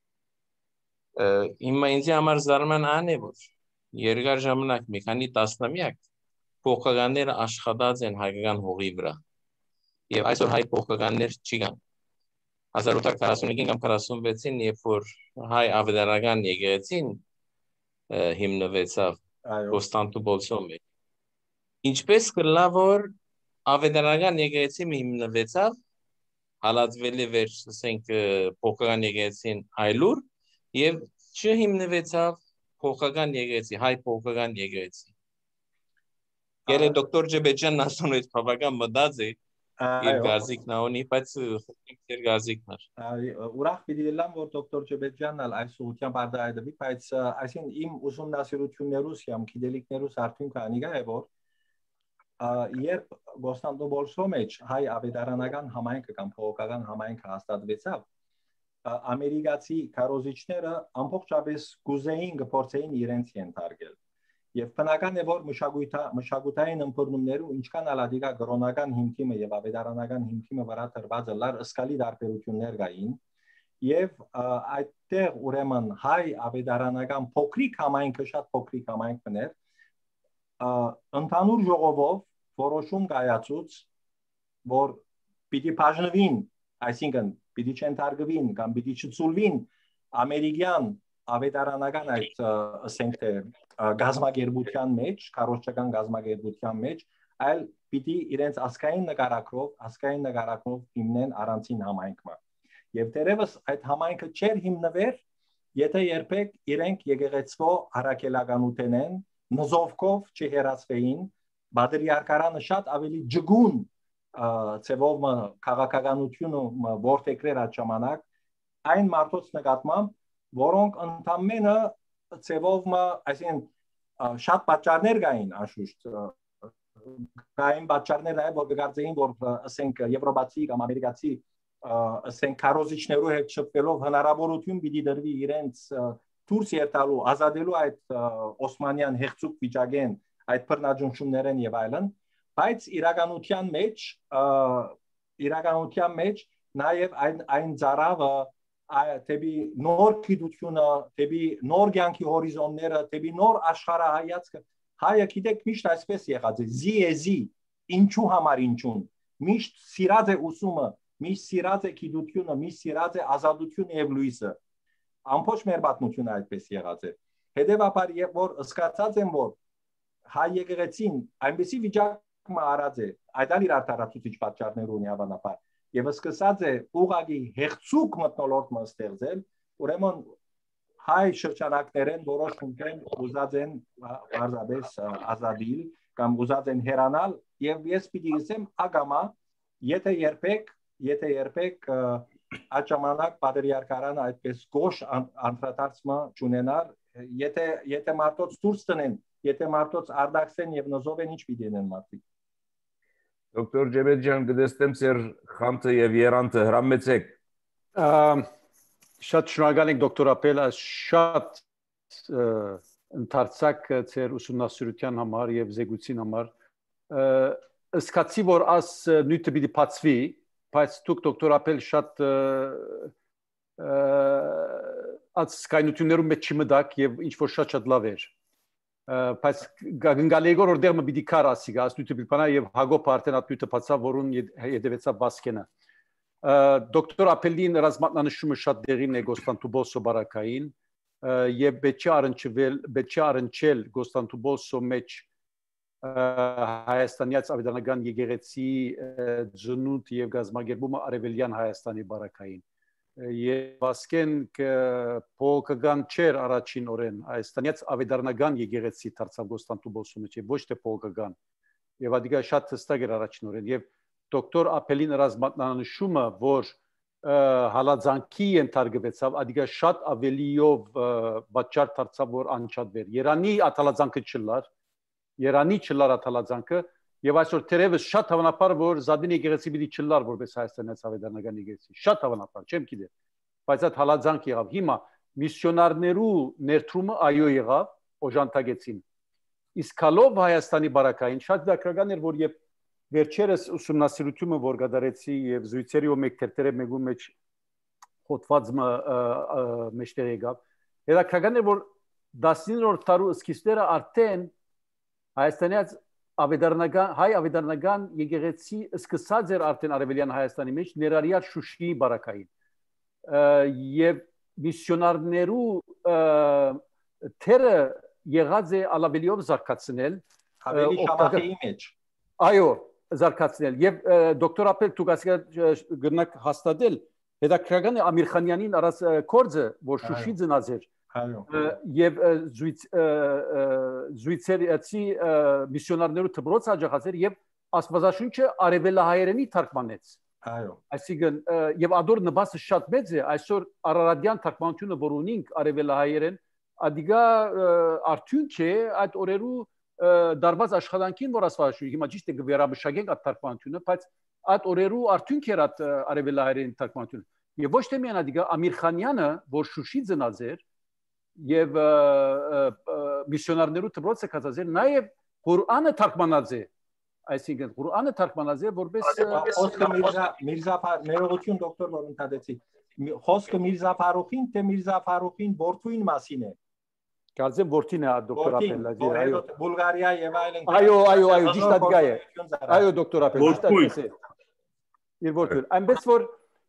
Հիմա ինձ համար զարման ան է որ երկար ժամանակ մի քանի տասնամյակ փողոքականները աշխատած են հայկական հողի վրա եւ այսօր հայ փողոքականներ չկան հազար ութ հարյուր քառասունհինգ կամ քառասունվեցին երբ որ հայ ավետարանական եկեղեցին հիմնվեցավ Կոստանդնուպոլսում ինչպես կլա որ ավետարանական եկեղեցին հիմնվեցավ հալածվել է վերջ ասենք փողոքական եկեղեցին այլուր Եվ չհիմնվեցավ փոխական եկեղեցի, հայ փոխական եկեղեցի։ Գերը դոկտոր Ջեբեջյանն ասում է բավական մտած է իր գազիկն ունի, բայց իր գազիկն է։ Ուրախ պիտի լամ որ դոկտոր Ջեբեջյանն ալ այս ուղղությամբ արտահայտվի, բայց այսին իմ ուսումնասիրություններուս կամ գիտելիքներուս արդյունքը անիգա է որ երբ Կոստանդնուպոլսի մեջ հայ ավետարանական համայնքը կամ փողոքական համայնքը հաստատվեցավ, ամերիկացի քարոզիչները ամբողջապես գուզեին գործեին իրենց ենթարկել։ Եվ բնական է որ մշակութային ըմբռնումներու ինչքան ալադիկա կրոնական հիմքիմը եւ ավետարանական հիմքիմը վրա դրված լար ըսկալի տարբերություններ կային եւ այդտեղ ուրեմն հայ ավետարանական փոքրիկ համայնքը շատ փոքրիկ համայնքն էր ընդհանուր ժողովով որոշում կայացուց որ պիտի բաժնվին, այսինքն պիտի չընթարգվին կամ պիտի չցուլվին ամերիկյան ավետարանական այդ ասենք թե գազագերբության մեջ, քարոզչական գազագերբության մեջ, այլ պիտի իրենց ազգային նկարակրով, ազգային նկարակրով հիմնեն առանցին համայնքը։ Եվ դերևս այդ համայնքը չէր հիմնվեր, եթե երբեք իրենք եկեղեցվո հարակելականութենեն նզովքով չհերացվեին, բادرիարքարանը շատ ավելի ջգուն ծևով քաղաքականությունը որտեքրեր այդ ժամանակ այն մարդոց նկատմամբ, որոնք ընդամենը ծևով, այսինքն շատ պատճառներ կային անշուշտ, կային պատճառներ նաև որ կգործեին որ ասենք եվրոպացի կամ ամերիկացի ասենք քարոզիչներու հետ շփվելով հնարավորություն պիտի դրվի իրենց դուրս երթալու, ազատելու այդ օսմանյան հեղձուկ վիճակեն, այդ բռնաճնշումներն եւ այլն, բայց իրականության մեջ իրականության մեջ նաև այն այն ծառավը դեպի նոր գիտությունը, դեպի նոր կյանքի հորիզոնները, դեպի նոր աշխարհայացքը, հայը գիտեք միշտ այսպես եղած է, զի է զի, ինչու համար ինչուն, միշտ սիրած է ուսումը, միշտ սիրած է գիտությունը, միշտ սիրած է ազատությունը եւ լույսը, ամբողջ մեր պատմությունը այդպես եղած է, հետեւաբար եւ որ սկացած եմ որ հայ եկեղեցին այնպեսի վիճակը արած է, այդալ իր արտարացուցիչ պատճառներ ունի հավանաբար եւ սկսած է ուղագի հեղցուկ մտնոլորտը ստեղծել, ուրեմն հայ շրջանակներեն որոշ քնքեն ուզած են բարձրապես ազատիլ կամ ուզած են հերանալ եւ ես պիտի ասեմ ագամա եթե երբեք եթե երբեք այդ ժամանակ պատրիարքարանը այդպես գոշ անդրադարձը չունենար եթե եթե մարդոց դուրս տնեն եթե մարդոց արդակսեն եւ նոզովեն ինչ պիտի դեն մարդիկ Դոկտոր Ջեբեջյան գտեստեմ ծեր խանթը եւ երանտը հրամեցեք շատ շնորհակալ ենք դոկտոր Ապելա շատ ընդարձակ ծեր ուսումնասիրության համար եւ զեկույցին համար ըսկացի որ աս նույնը պիտի բացվի բայց դուք դոկտոր Ապել շատ աս սկայնություններում մեջ չմտակ եւ ինչ որ շատ շատ լավ էր բայց գնգալեգոր որ դերմը պիտի կար ասիգա ասնույթը պիտի եւ Հագոպ արդեն ատույթը բացավ որուն եդևեցավ բասկենը դոկտոր Ապելին ռազմատնանշումը շատ դերին է Կոստանդնուպոլսո բարակային եւ բեչի առնչվել բեչի առնչել Կոստանդնուպոլսո մեջ Հայաստանյաց ավետարանական եկեղեցի ծնունդ եւ գազագերբումը արևելյան Հայաստանի բարակային եւ բասկեն փողոքական չեր առաջին օրեն Հայաստանյաց ավետարանական եկեղեցի դարձավ Կոստանդնուպոլսո մեջ ոչ թե փողոքական եւ ադիգա շատ հստակ էր առաջին օրեն եւ դոկտոր Ապելին ռազմատնանշումը որ հալածանքի ենթարկվեցավ ադիգա շատ ավելիով բաճար դարձավ որ անչադվեր Երանի աթալածանքը չլար Երանի չլար աթալածանքը եւ այսօր թերևս շատ հավանաբար որ Զադին եկեղեցի պիտի չլար որպես Հայաստանյաց ավետարանական եկեղեցի շատ հավանաբար չեմ գիտեմ բայց այդ հալածանք եղավ հիմա միսիոնարներու ներդրումը այո եղավ օժանդակեցին իսկ կալով Հայաստանի բարակային շատ դակրական էր որ եւ վերջերս ուսումնասիրությունը որ գդարեցի եւ զույցերի ու մեկտերերը մեգու մեջ խոթվածը մեջտեղ եկավ հետաքրքրական է որ տասնիններորդ տարու սկիզբները արդեն Հայաստանյաց ավետարանական հայ ավետարանական եկեղեցի սկսած էր արդեն արևելյան Հայաստանի մեջ ներառյալ Շուշիի բարակային եւ միսիոնարներու թերը եղած է ալավելիով զարգացնել ավելի շամախի մեջ այո զարգացնել եւ դոկտոր Ապել դուք ասիգա գտնակ հաստատել հետաքրքրական է Ամիրխանյանին առած կորձը որ Շուշի ծնած էր Այո։ Եվ զույցերացի միսիոնարներու դպրոց աջակացեր եւ Աստվածաշունչը արևելահայերենի թարգմանեց։ Այո։ Այսինքն եւ ադոր նպաստը շատ մեծ է, այսօր արարատյան թարգմանությունը որ ունենք արևելահայերեն, ադիգա արդյունք է այդ օրերու դարված աշխատանքին, որ Աստվածաշունչը հիմա ճիշտ է վերաբշակենք այդ թարգմանությունը, բայց այդ օրերու արդյունք էր այդ արևելահայերեն թարգմանությունը։ Եվ ոչ թե միայն ադիգա Ամիրխանյանը, որ Շուշի ծնած էր եւ միսիոնարներու դպրոցը կացած էր, նաեւ Ղուրանը թարգմանած է։ Այսինքն Ղուրանը թարգմանած է որպես խոսքը Միրզա Միրզա ներողություն դոկտոր որ ընդհատեցի խոսքը Միրզա Ֆարուխին թե Միրզա Ֆարուխին որդուին մասին է Կարծեմ որդին է դոկտոր Ապելազի այո Բուլղարիա եւ այլն այո այո այո ճիշտ ադգա է այո դոկտոր Ապելազի ճիշտ է իր որդին այնպես որ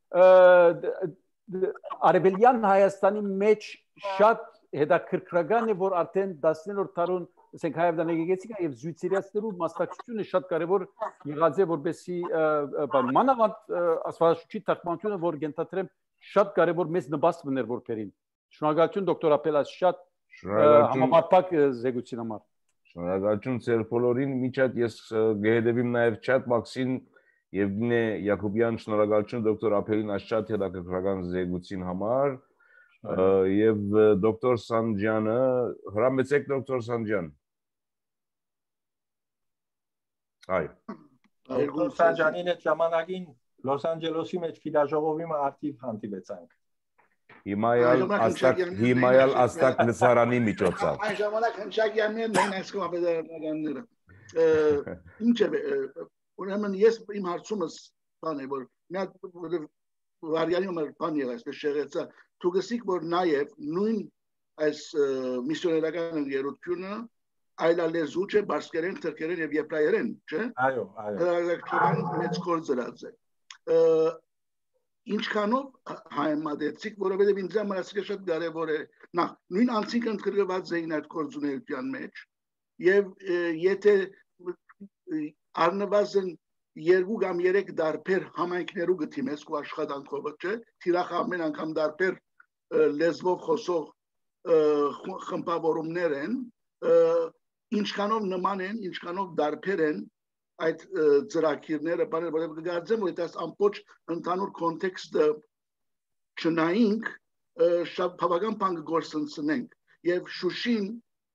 արևելյան Հայաստանի մեջ շատ հետաքրքրական է որ արդեն տասներորդ դարուն ասենք հայավդանեգեցիկա եւ զույցերիացներու մասնակցությունը շատ կարեւոր եղած է որբեսի մանավանդ Աստվածաշունչի թարգմանությունը որ գենթատրեմ շատ կարեւոր մեծ նպաստ մներ որբերին շնորհակալություն դոկտոր Ապելաս շատ համապարփակ զեկույցին համար շնորհակալություն ձեր բոլորին միջատ ես գեհդեվիմ նաեւ chat box-ին եւ գինե Յակոբյան շնորհակալություն դոկտոր Ապելին շատ հետաքրքրական զեկույցին համար եւ դոկտոր Սանջյանը հրամեցեք դոկտոր Սանջյան Այ Դոկտոր Սանջյանին այդ ժամանակին Լոս Անջելեսի մեջ գիտաժողովի մը ակտիվ հանդիպեցանք Հիմայալ աստակ հիմայալ աստակ լսարանի միջոցով Այն ժամանակ հնչակյաններն էին այս կողմապետարանները ինչ է ուրեմն ես իմ հարցումս բան է որ մի հատ վարյանի մը բան եղա այսպես շեղեցա դու գսիկ որ նաև նույն այս միսիոներական ընկերությունը այլալեզու չէ բարսկերեն, թրքերեն եւ եբրայերեն, չէ։ Այո, այո։ Հրաժարական մեծ կորձրած է։ Ինչքանով հայմադեցիկ, որովհետեւ ինձ համար ասիկա շատ կարեւոր է։ Նախ նույն անձինք ընդգրկված էին այդ կորձունեության մեջ եւ եթե առնվազն երկու կամ երեք դարբեր համայնքներու գտիմես ու աշխատանքով, չէ։ Թիրախ ամեն անգամ դարբեր լեզվով խոսող խմբավորումներ են ինչքանով նման են, ինչքանով դարբեր են այդ ծրագիրները, բաները, որովհետև կգարձեմ, որ այս ամբողջ ընդհանուր կոնտեքստը չնայինք, շատ բավական բան կգործընծնենք եւ Շուշին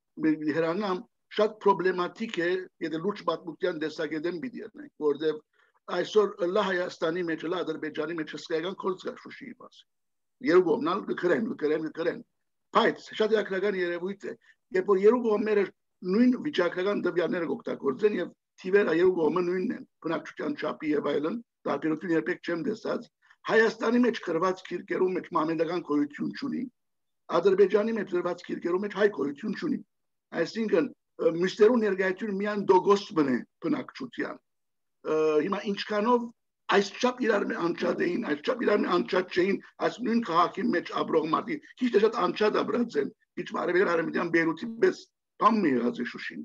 հրանամ շատ պրոբլեմատիկ է, եթե լուրջ պատմության տեսակետեն պիտի ելնենք, որովհետև այսօր լա Հայաստանի մեջ, լա Ադրբեջանի մեջ հսկայական գործ կա Շուշիի մաս։ Երկու կողմն կգրեն, կգրեն, կգրեն։ Բայց շատ երկրական երևույթ է, երբ որ երկու կողմերը նույն վիճակական տվյալները կօգտագործեն եւ թիվերը երկու կողմը նույնն են, բնակչության չափի եւ այլն, տարբերություն երբեք չեմ տեսած։ Հայաստանի մեջ գրված քիրքերու մեջ մամեդական գոյություն չունի, Ադրբեջանի մեջ գրված քիրքերու մեջ հայ գոյություն չունի։ Այսինքն մյուսներու ներկայությունը միան դոգոս բնե բնակչության։ Հիմա ինչքանով այսչափ իրար մե անչափ էին, այսչափ իրար մե անչափ չէին, այս նույն քաղաքի մեջ ապրող մարդիկ, քիչ թե շատ անչափ ապրած են, քիչ արևելյան արևմտյան Բեյրութի պես բան մի եղած է Շուշին։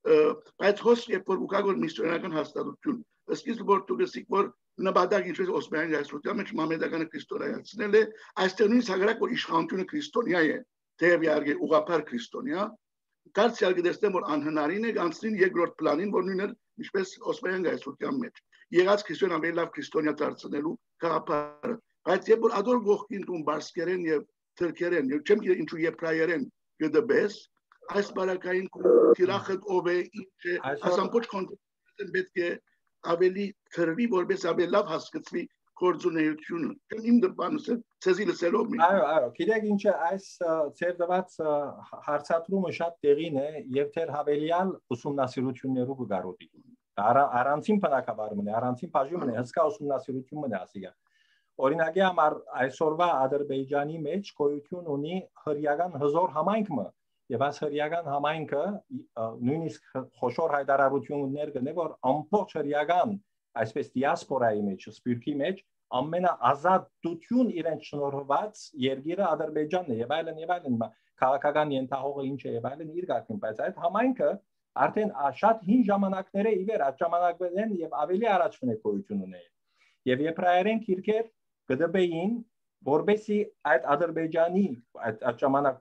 Բայց հոս երբ որ ուղղակի միսիոներական հաստատություն, ըստ որ դու գսիկ որ նպատակ ինչպես Օսմանյան գայսրության մեջ մամեդականը քրիստոնեացնել է, այստեղ նույն սակրակ որ իշխանությունը քրիստոնյա է, թեև իհարկե ուղղափառ քրիստոնյա, դարձյալ կդեսնեմ որ անհնարին է անցնին երկրորդ պլանին, որ նույնն ինչպես Օսմանյան գայսրության մեջ եղած քրիստոնյա ավելի լավ քրիստոնյա դարձնելու գաղափարը, բայց երբ որ ադոր գողքին տուն բարսկերեն եւ թրքերեն, եւ չեմ գիտեմ ինչու եբրայերեն գդբես, այս բարակային թիրախը ով է, ինչ է, այս ամբողջ կոնտեքստը պետք է ավելի թրվի, որպես ավելի լավ հասկացվի գործունեությունը։ Իմ դեպքում ցեզի լսելով մի։ Այո, այո, գիտեք ինչ է, այս ծեր դված հարցադրումը շատ տեղին է եւ թեր հավելյալ ուսումնասիրություններով կգարոտի։ Առանցին բնակավարումն է, առանցին բաժումն է, հսկա ուսումնասիրությունն է ասիգա։ Օրինակի համար այսօրվա Ադրբեջանի մեջ գոյություն ունի հրյական հզոր համայնքը եւ այս հրյական համայնքը նույնիսկ խոշոր հայտարարություններ կնե որ ամբողջ հրյական այսպես դիասպորայի մեջ, սպյուրքի մեջ ամենաազատություն իրենց շնորհված երկիրը Ադրբեջանն է եւ այլն եւ այլն քաղաքական ենթահողը ինչ է եւ այլն իր գաղտնի, բայց այդ համայնքը արդեն շատ հին ժամանակներ է ի վեր այդ ժամանակներն եւ ավելի առաջվն է գոյություն ունեին եւ եբրայերեն քիրքեր գդբեին որբեսի այդ Ադրբեջանի այդ ժամանակ թուրք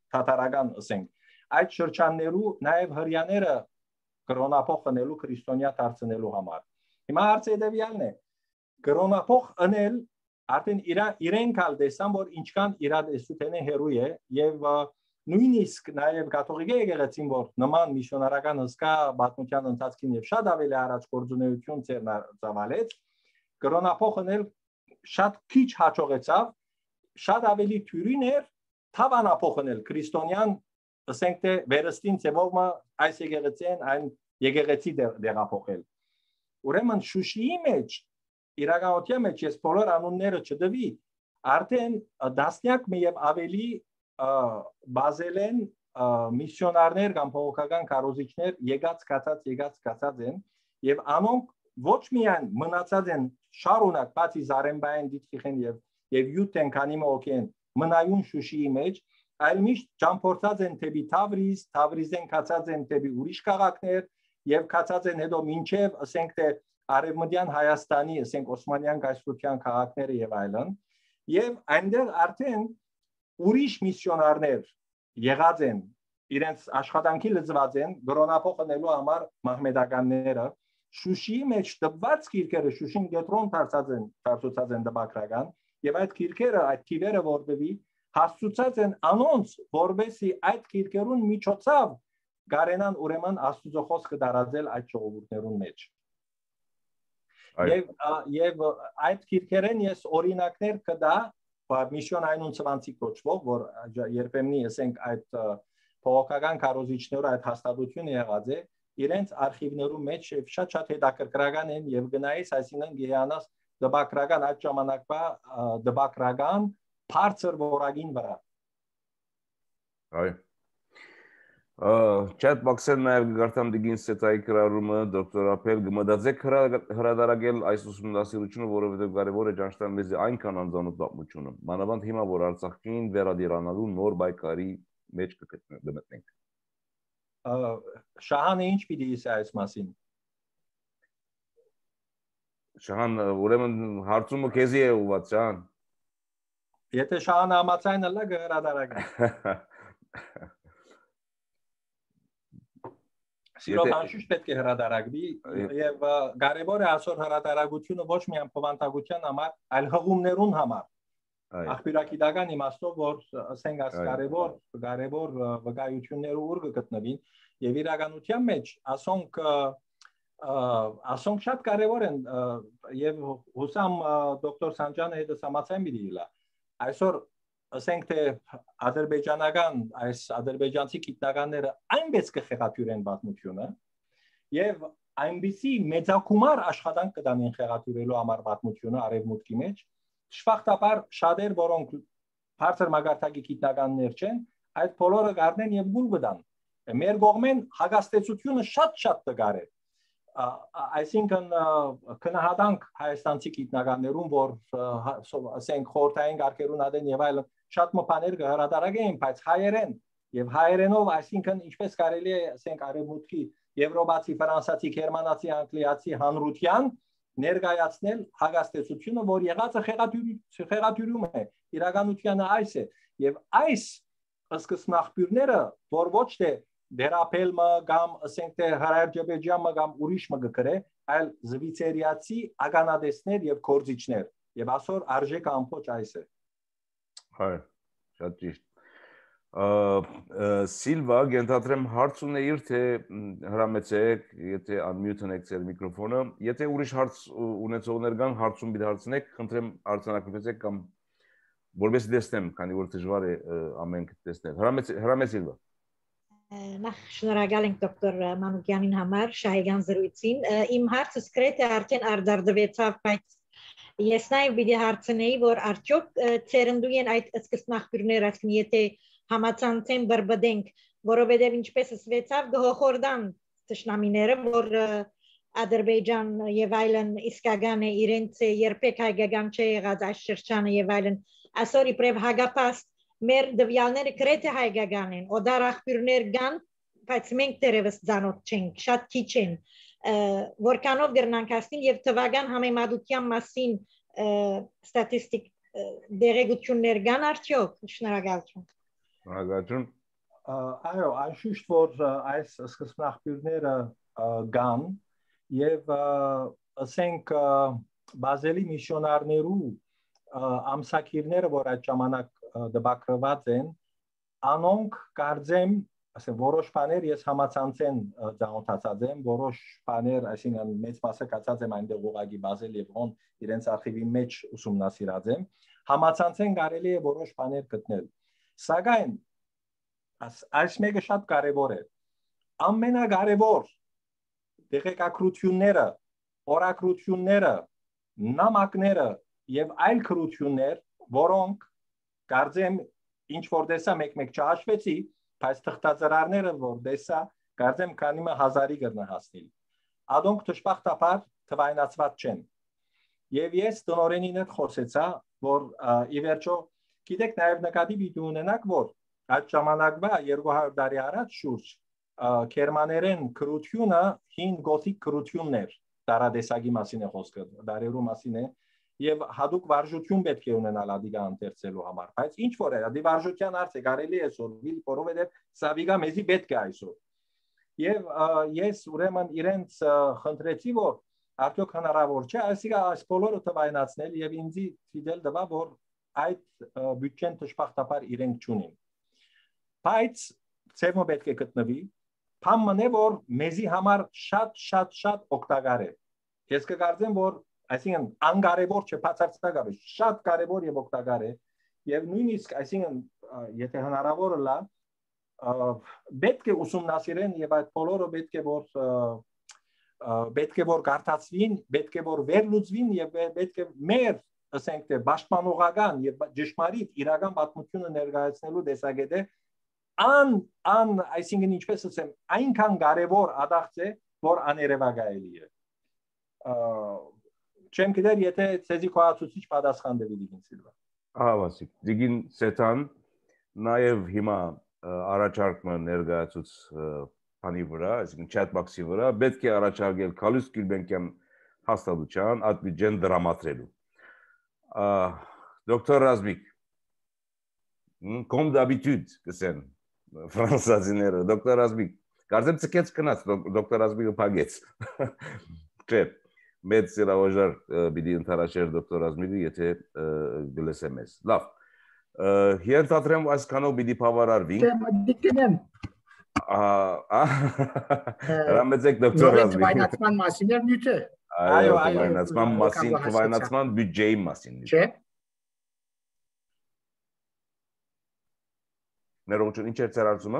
թաթարական ասենք այդ շրջաններու նաև հрьяաները կրոնապող ընելու քրիստոնյա դարձնելու համար հիմա հարցը հետևյալն է կրոնապող ընել արդեն իրենք ալ տեսան որ ինչքան իրադեսությունն հերույ է եւ նույնիսկ նաև կաթողիկ եկեղեցին որ նման միսիոնարական հսկա պատմության ընթացքին եւ շատ ավելի առաջ գործունեություն ծավալեց կրոնապող ընել շատ քիչ հաջողեցավ շատ ավելի թյուրին էր թավանապող ընել քրիստոնյան ասենք թե վերստին ծևով այս եկեղեցին այն եկեղեցի դեղափոխել ուրեմն Շուշիի մեջ իրականության մեջ ես բոլոր անունները չդվի արդեն դասնյակ մի եւ ավելի բազել են միսիոնարներ կամ փողոքական քարոզիչներ եկած կացած եկած կացած են եւ անոնք ոչ միայն մնացած են շարունակ բացի Զարեմբային դիտքին եւ եւ յութեն քանի մոքեն մնայուն Շուշիի մեջ այլ միշտ ճամփորդած են թեպի Թավրիզ Թավրիզեն կացած են թեպի ուրիշ քաղաքներ եւ կացած են հետո մինչեւ ասենք թե Արևմտյան Հայաստանի ասենք Օսմանյան կայսրության քաղաքները եւ այլն եւ այնտեղ արդեն ուրիշ միսիոնարներ եղած են իրենց աշխատանքի լծված են կրոնապող ընելու համար մահմեդականները Շուշիի մեջ տված քիրքերը Շուշին գետրոն դարձած են դարձած են դպակրական եւ այդ քիրքերը այդ քիվերը որբևի հասցուցած են անոնց որբեսի այդ քիրքերուն միջոցով գարենան ուրեմն Աստուծո խոսքը դարածել այդ ժողովուրդներուն մեջ եւ եւ այդ քիրքերեն ես օրինակներ կդա միսիոն այնուն ծվանցի կոչվող որ երբեմնի ասենք այդ փողոքական քարոզիչները այդ հաստատությունը եղած է իրենց արխիվներու մեջ եւ շատ-շատ հետաքրքրական են եւ գնայից այսինքն գեյանաս դպակրական այդ ժամանակվա դպակրական բարձր որագին վրա այ Chat box-ը նաև գարտամ դիգին սետայի կրարումը դոկտոր Ապել գմդածեք հրադարագել այս ուսումնասիրությունը, որովհետև կարևոր է ճանաչել մեզ այնքան անձանոթ պատմությունը։ Մանավանդ հիմա, որ Արցախին վերադիրանալու նոր բայկարի մեջ կգտնենք։ Շահանը ինչ պիտի ասի այս մասին։ Շահան, ուրեմն հարցումը քեզի է ուղղված, Շահան։ Եթե Շահանը համաձայն է, կհրադարագի։ Սիրով անշուշտ պետք է հրադարագվի եւ կարեւոր է այսօր հրադարագությունը ոչ միայն փոխանցության համար, այլ հղումներուն համար։ Աղբյուրագիտական իմաստով որ ասենք այս կարեւոր կարեւոր վկայությունները ուր կգտնվին եւ իրականության մեջ ասոնք ասոնք շատ կարեւոր են եւ հուսամ դոկտոր Սանջանը հետ համաձայն մի դիլա այսօր ասենք թե ադրբեջանական այս ադրբեջանցի գիտնականները այնպես կխեղաթյուրեն պատմությունը եւ այնպիսի մեծակումար աշխատանք կդանեն խեղաթյուրելու համար պատմությունը արևմուտքի մեջ շփախտաբար շատեր որոնք բարձր մագարտակի գիտնականներ չեն այդ բոլորը գարնեն եւ գուլ կդան մեր կողմեն հագաստեցությունը շատ-շատ տգար է այսինքն քնահատանք հայաստանցի գիտնականներուն որ ասենք խորհրդային արգերուն ադեն եւ այլն շատ մփաներ կհրադարագեն բայց հայերեն եւ հայերենով այսինքն ինչպես կարելի է ասենք արևմուտքի եվրոպացի ֆրանսացի գերմանացի անգլիացի հանրության ներկայացնել հագաստեցությունը որ եղածը խեղաթյուրում է իրականությունը այս է եւ այս սկսնախբյուրները որ ոչ թե դերապելմը կամ ասենք թե Ադրբեջանը կամ ուրիշը գկրե այլ զվիցերիացի ագանադեսներ եւ կորզիչներ եւ այսօր արժեքը ամբողջ այս է հայ շատ ճիշտ Սիլվա գենթատրեմ հարց ունեիր թե հրամեցեք եթե unmute եք ձեր միկրոֆոնը եթե ուրիշ հարց ունեցողներ կան հարցում պիտի հարցնեք խնդրեմ արձանագրվեցեք կամ որպես տեսնեմ քանի որ դժվար է ամենք տեսնել հրամեց հրամեց Սիլվա Նախ շնորհակալ ենք դոկտոր Մանուկյանին համար շահեգան զրույցին իմ հարցը սկրեթե արդեն արձարդվեցավ բայց ես նաև պիտի հարցնեի որ արդյոք ծերնդու են այդ սկզբնախբյուրները այսինքն եթե համացանցեն բրբդենք որովհետև ինչպես ասվեցավ գողորդան տշնամիները որ Ադրբեջան եւ այլն իսկական է իրենց երբեք հայկական չէ եղած այս շրջանը եւ այլն այսօր իբրև հագապաստ մեր դվյալները գրեթե հայկական են, օդար աղբյուրներ կան, բայց մենք դեռևս ծանոթ չենք, շատ քիչ են, որքանով կրնանք հասնել եւ թվական համեմատության մասին ստատիստիկ դերեկություններ կան արդյոք, շնորհակալություն։ Շնորհակալություն։ Այո, անշուշտ որ այս սկզբնաղբյուրները կան եւ ասենք բազելի միսիոնարներու ամսակիրները, որ այդ ժամանակ դպակրված են, անոնք կարծեմ, ասեմ, որոշ բաներ ես համացանցեն ծանոթացած եմ, որոշ բաներ, այսինքն մեծ մասը կացած եմ այնտեղ ուղղակի բազել եւ ոնց իրենց արխիվի մեջ ուսումնասիրած եմ, համացանցեն կարելի է որոշ բաներ գտնել։ Սակայն այս մեկը շատ կարևոր է։ Ամենակարևոր տեղեկատվությունները, օրակրությունները, նամակները եւ այլ քրություններ, որոնք կարծեմ ինչ որ դեսա մեկ-մեկ չհաշվեցի, բայց թղթածրարները որ դեսա, կարծեմ քանի մը հազարի կրնա հասնել։ Ադոնք դժբախտաբար թվայնացված չեն։ Եվ ես տնօրենին հետ խոսեցա, որ ի վերջո գիտեք նաեւ նկատի պիտի ունենաք, որ այդ ժամանակվա երկու հարյուր տարի առաջ շուրջ գերմաներեն քրությունը հին գոթիկ քրությունն էր, տարադեսագի մասին է խոսքը, դարերու մասին է, եւ հadoop վարժություն պետք է ունենալ ադիգա ընթերցելու համար, բայց ինչ որ է, ադի վարժության հարցը կարելի է սորվել, որովհետեւ սավիգա մեզի պետք է այսօր։ Եվ ես ուրեմն իրենց խնդրեցի, որ արդյոք հնարավոր չէ այսիկա այս բոլորը թվայնացնել եւ ինձ ֆիդել դվա, որ այդ բյուջեն դժբախտաբար իրենք չունին։ Բայց ծևը պետք է գտնվի, բամն է որ մեզի համար շատ շատ շատ օգտակար է։ Ես կկարծեմ, որ այսինքն անկարևոր չէ, բացարձակաբար շատ կարևոր եւ օգտակար է եւ նույնիսկ այսինքն եթե հնարավոր լա պետք է ուսումնասիրեն եւ այդ բոլորը պետք է որ պետք է որ կարդացվին, պետք է որ վերլուծվին եւ պետք է մեր ասենք թե պաշտպանողական եւ ճշմարիտ իրական պատմությունը ներկայացնելու դեսագետը ան ան այսինքն ինչպես ասեմ այնքան կարևոր ադաղց է որ աներևակայելի է չեմ գիտեր եթե ցեզի կոյացուցիչ պատասխան դեպի Դիգին Սիլվա։ Ահա Վասիկ, Դիգին Սետան նաև հիմա առաջարկը ներկայացուց բանի վրա, այսինքն chat box-ի վրա, պետք է առաջարկել Քալուս Գյուլբենկյան հաստատության այդ բյուջեն դրամատրելու։ Դոկտոր Ռազմիկ, comme d'habitude, կսեն ֆրանսիացիները, դոկտոր Ռազմիկ, կարծեմ ցկեց կնաց, դոկտոր Ռազմիկը փագեց։ Չէ, մեծ սիրավոժար բիդի ընթարաշեր դոկտոր Ռազմիկը, եթե գլեսեմ ես։ Լավ, հիենթատրեմ այսքանով բիդի պավարարվինք։ Չէ, մդիկնեմ։ Հրամեցեք դոկտոր Ռազմիկ։ Թվայնացման մասին էր նյութը։ Այո, թվայնացման մասին, թվայնացման բյուջեի մասին։ Չէ։ Ներողություն, ինչ էր ձեր հարցումը։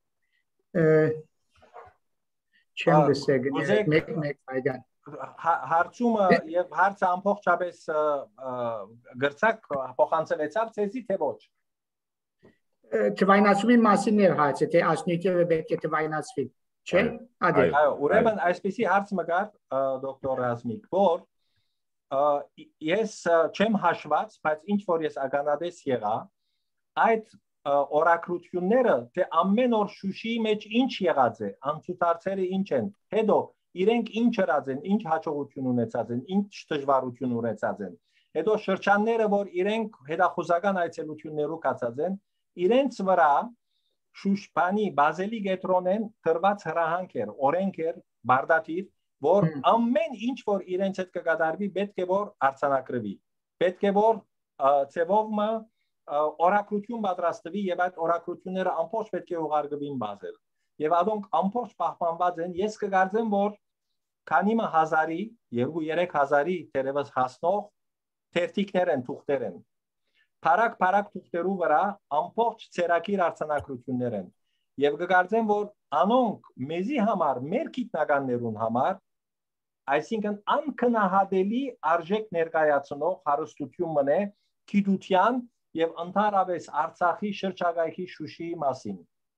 Չեմ լսել, մեկ-մեկ այդան։ Հարցումը եւ հարցը ամբողջապես գրծակ փոխանցվեցավ ցեզի թե ոչ։ Թվայնացումի մասին էր հարցը, թե ասնույթը պետք է թվայնացվի, չէ՞։ Այո, ուրեմն այսպեսի հարց մը կար դոկտոր Ռազմիկ, որ ես չեմ հաշված, բայց ինչ որ ես ականատես եղա, այդ օրակրությունները թե ամեն օր Շուշիի մեջ ինչ եղած է, անցուդարձերը ինչ են, հետո իրենք ինչ հրած են, ինչ հաջողություն ունեցած են, ինչ դժվարություն ունեցած են, հետո շրջանները, որ իրենք հետախուզական այցելություններով կացած են, իրենց վրա Շուշպանի բազելի գետրոնեն տրված հրահանգ էր, օրենք էր, բարդատիր, որ ամեն ինչ որ իրենց հետ կկատարվի, պետք է որ արձանագրվի, պետք է որ ծևովը օրակրություն պատրաստվի եւ այդ օրակրությունները ամբողջ պետք է ուղարկվին բազել։ Եվ ադոնք ամբողջ պահպանված են, ես կգարձեմ, որ քանի մը հազարի, երկու-երեք հազարի դերևս հասնող թերթիկներ են, թուղթեր են։ Փարակ-փարակ թուղթերու վրա ամբողջ ցերակիր արձանագրություններ են։ Եվ կգարձեմ, որ անոնք մեզի համար, մեր գիտնականներուն համար, այսինքն անքնահատելի արժեք ներկայացնող հարստություն մնե գիտության եւ ընդհանրապես Արցախի շրջակայքի Շուշիի մասին։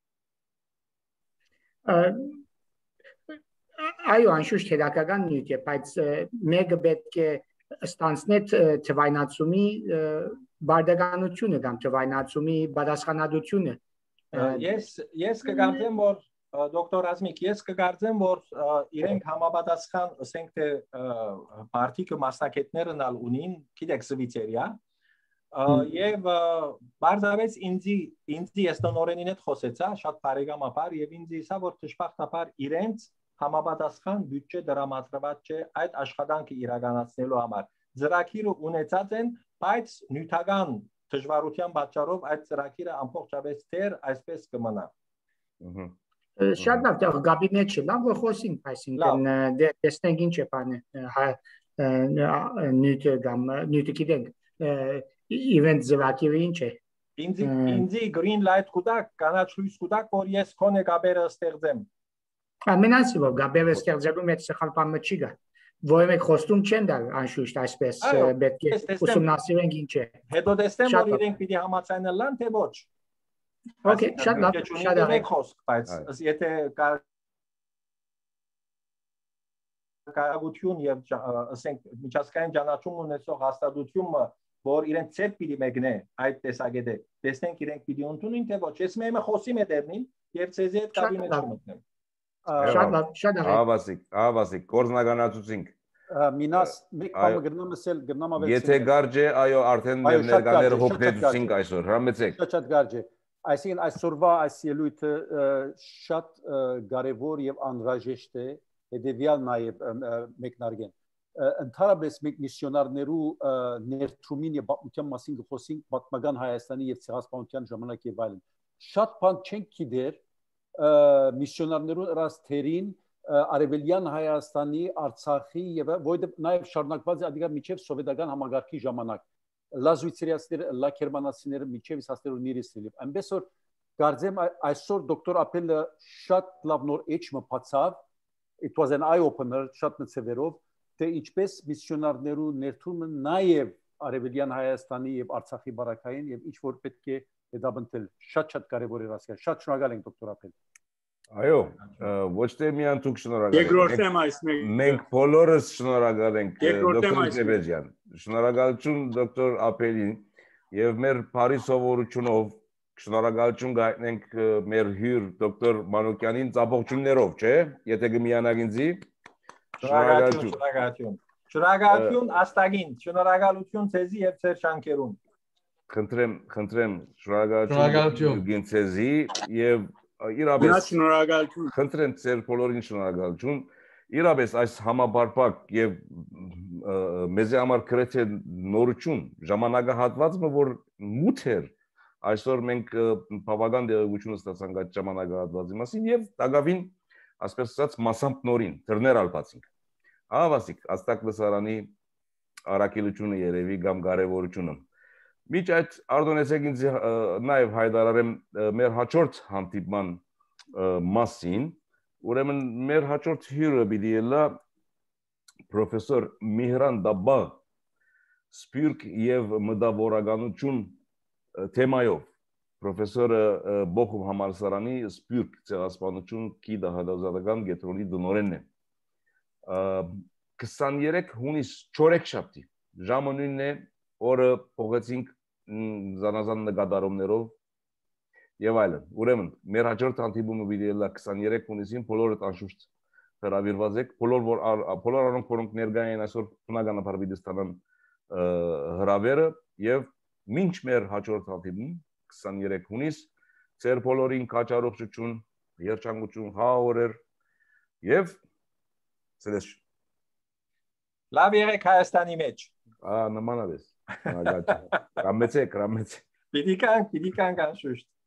Այո, անշուշտ հետաքրքրական նյութ է, բայց մեկը պետք է ստանցնել թվայնացումի բարդականությունը կամ թվայնացումի պատասխանատվությունը։ Ես ես կգարձեմ, որ դոկտոր Ռազմիկ, ես կգարձեմ, որ իրենք համապատասխան, ասենք թե պարտիկը մասնակիցներն ալ ունին, գիտեք Սվիցերիա, Եվ բարձավեց ինձի ինձի ես տնօրենին հետ խոսեցա շատ բարեկամաբար եւ ինձ իսա որ դժբախտաբար իրենց համապատասխան բյուջե դրամատրված չէ այդ աշխատանքը իրականացնելու համար ծրագիրը ունեցած են բայց նյութական դժվարության պատճառով այդ ծրագիրը ամբողջապես թեր այսպես կմնա Շատ լավ դա գաբինետ չի լավ որ խոսենք այսինքն տեսնենք ինչ է բանը նյութը կամ նյութը գիտենք event ծրագիրը ինչ է ինձի ինձի green light կուտակ կանաչ լույս կուտակ որ ես քոնե գաբերը ստեղծեմ ամենասի որ գաբերը ստեղծելու մեջ սխալ բան չի գա որ մեկ խոստում չեն դա անշուշտ այսպես պետք է ուսումնասիրենք ինչ է հետո տեսնեմ որ իրենք պիտի համաձայնելան թե ոչ Okay շատ լավ շատ լավ խոսք բայց եթե կարողություն եւ ասենք միջազգային ճանաչում ունեցող հաստատությունը որ իրենք ցեր պիտի մեկնե այդ տեսակետը տեսնենք իրենք պիտի ընդունեն թե ոչ ես մեմը խոսի մետերնին եւ ցեզի հետ կաբինետ չմտնեմ շատ լավ շատ լավ ավասիկ ավասիկ կորզնականացուցինք մինաս մեկ բանը գրնամ ասել գրնամ ավել եթե գարջե այո արդեն ներկաները հոգնեցինք այսօր հրամեցեք շատ շատ գարջե այսինքն այսօրվա այս ելույթը շատ կարևոր եւ անհրաժեշտ է հետեւյալ նաեւ մեկնարկեն ընդհանրապես մեկ միսիոնարներու ներդրումին եւ պատմության մասին խոսենք պատմական Հայաստանի եւ ցեղասպանության ժամանակ եւ այլն շատ բան չենք գիտեր միսիոնարներու ռասթերին արևելյան Հայաստանի Արցախի եւ որտեղ նաեւ շարունակված է ադիգա միջև սովետական համագարկի ժամանակ լազվիցերիացիները լաքերմանացիները միջև հասնելու նիրիսել այնպես որ գարձեմ այսօր դոկտոր Ապելը շատ լավ նոր էջ մփացավ it was an eye opener շատ մցվերով թե ինչպես միսիոնարներու ներդրումը նաև արևելյան Հայաստանի եւ Արցախի բարակային եւ ինչ որ պետք է հետապնդել շատ շատ կարեւոր է ռասկա շատ շնորհակալ ենք դոկտոր Ապել այո ոչ թե միայն դուք շնորհակալ եք երկրորդեմ այս մենք բոլորս շնորհակալ ենք դոկտոր Ձեբեջյան շնորհակալություն դոկտոր Ապելին եւ մեր բարի սովորությունով շնորհակալություն գտնենք մեր հյուր դոկտոր Մանուկյանին ծափողություններով չէ եթե գմիանակ ինձի շնորհակալություն շնորհակալություն շնորհակալություն աստագին շնորհակալություն ցեզի եւ ձեր շանքերուն խնդրեմ խնդրեմ շնորհակալություն գինցեզի եւ իրապես շնորհակալություն խնդրեմ ձեր բոլորին շնորհակալություն իրապես այս համաբարփակ եւ մեզ համար գրեթե նորություն ժամանակահատվածը որ մութ էր այսօր մենք բավական դերակցություն ստացանք այդ ժամանակահատվածի մասին եւ տակավին ասպես ասած մասամբ նորին դռներ ալբացինք ավասիկ աստակ լսարանի արակելությունը երևի կամ կարևորությունը միջ այդ արդոնեցեք ինձ նաեւ հայտարարեմ մեր հաջորդ հանդիպման մասին ուրեմն մեր հաջորդ հյուրը պիտի լա պրոֆեսոր Միհրան Դաբաղ սպիրկ եւ մտավորականություն թեմայով պրոֆեսորը Բոխում համալսարանի սպիրկ ցեղասպանություն գիտահետազոտական կենտրոնի դնորենն է քսաներեք հունիս չորեքշաբթի ժամը նույնն է օրը փողեցինք զանազան նկատառումներով եւ այլն ուրեմն մեր հաջորդ հանդիպումը պիտի լա քսաներեք հունիսին բոլորդ անշուշտ հրավիրված եք բոլոր որ բոլոր անոնք որոնք ներկա են այսօր բնականաբար պիտի ստանան հրավերը եւ մինչ մեր հաջորդ հանդիպում քսաներեք հունիս ձեր բոլորին քաջարողություն երջանկություն հաղորդեր եւ ցելես լավ եղեք Հայաստանի մեջ ա նմանապես Ragazzi, rammețe, rammețe. Pidican, pidican ca șuști.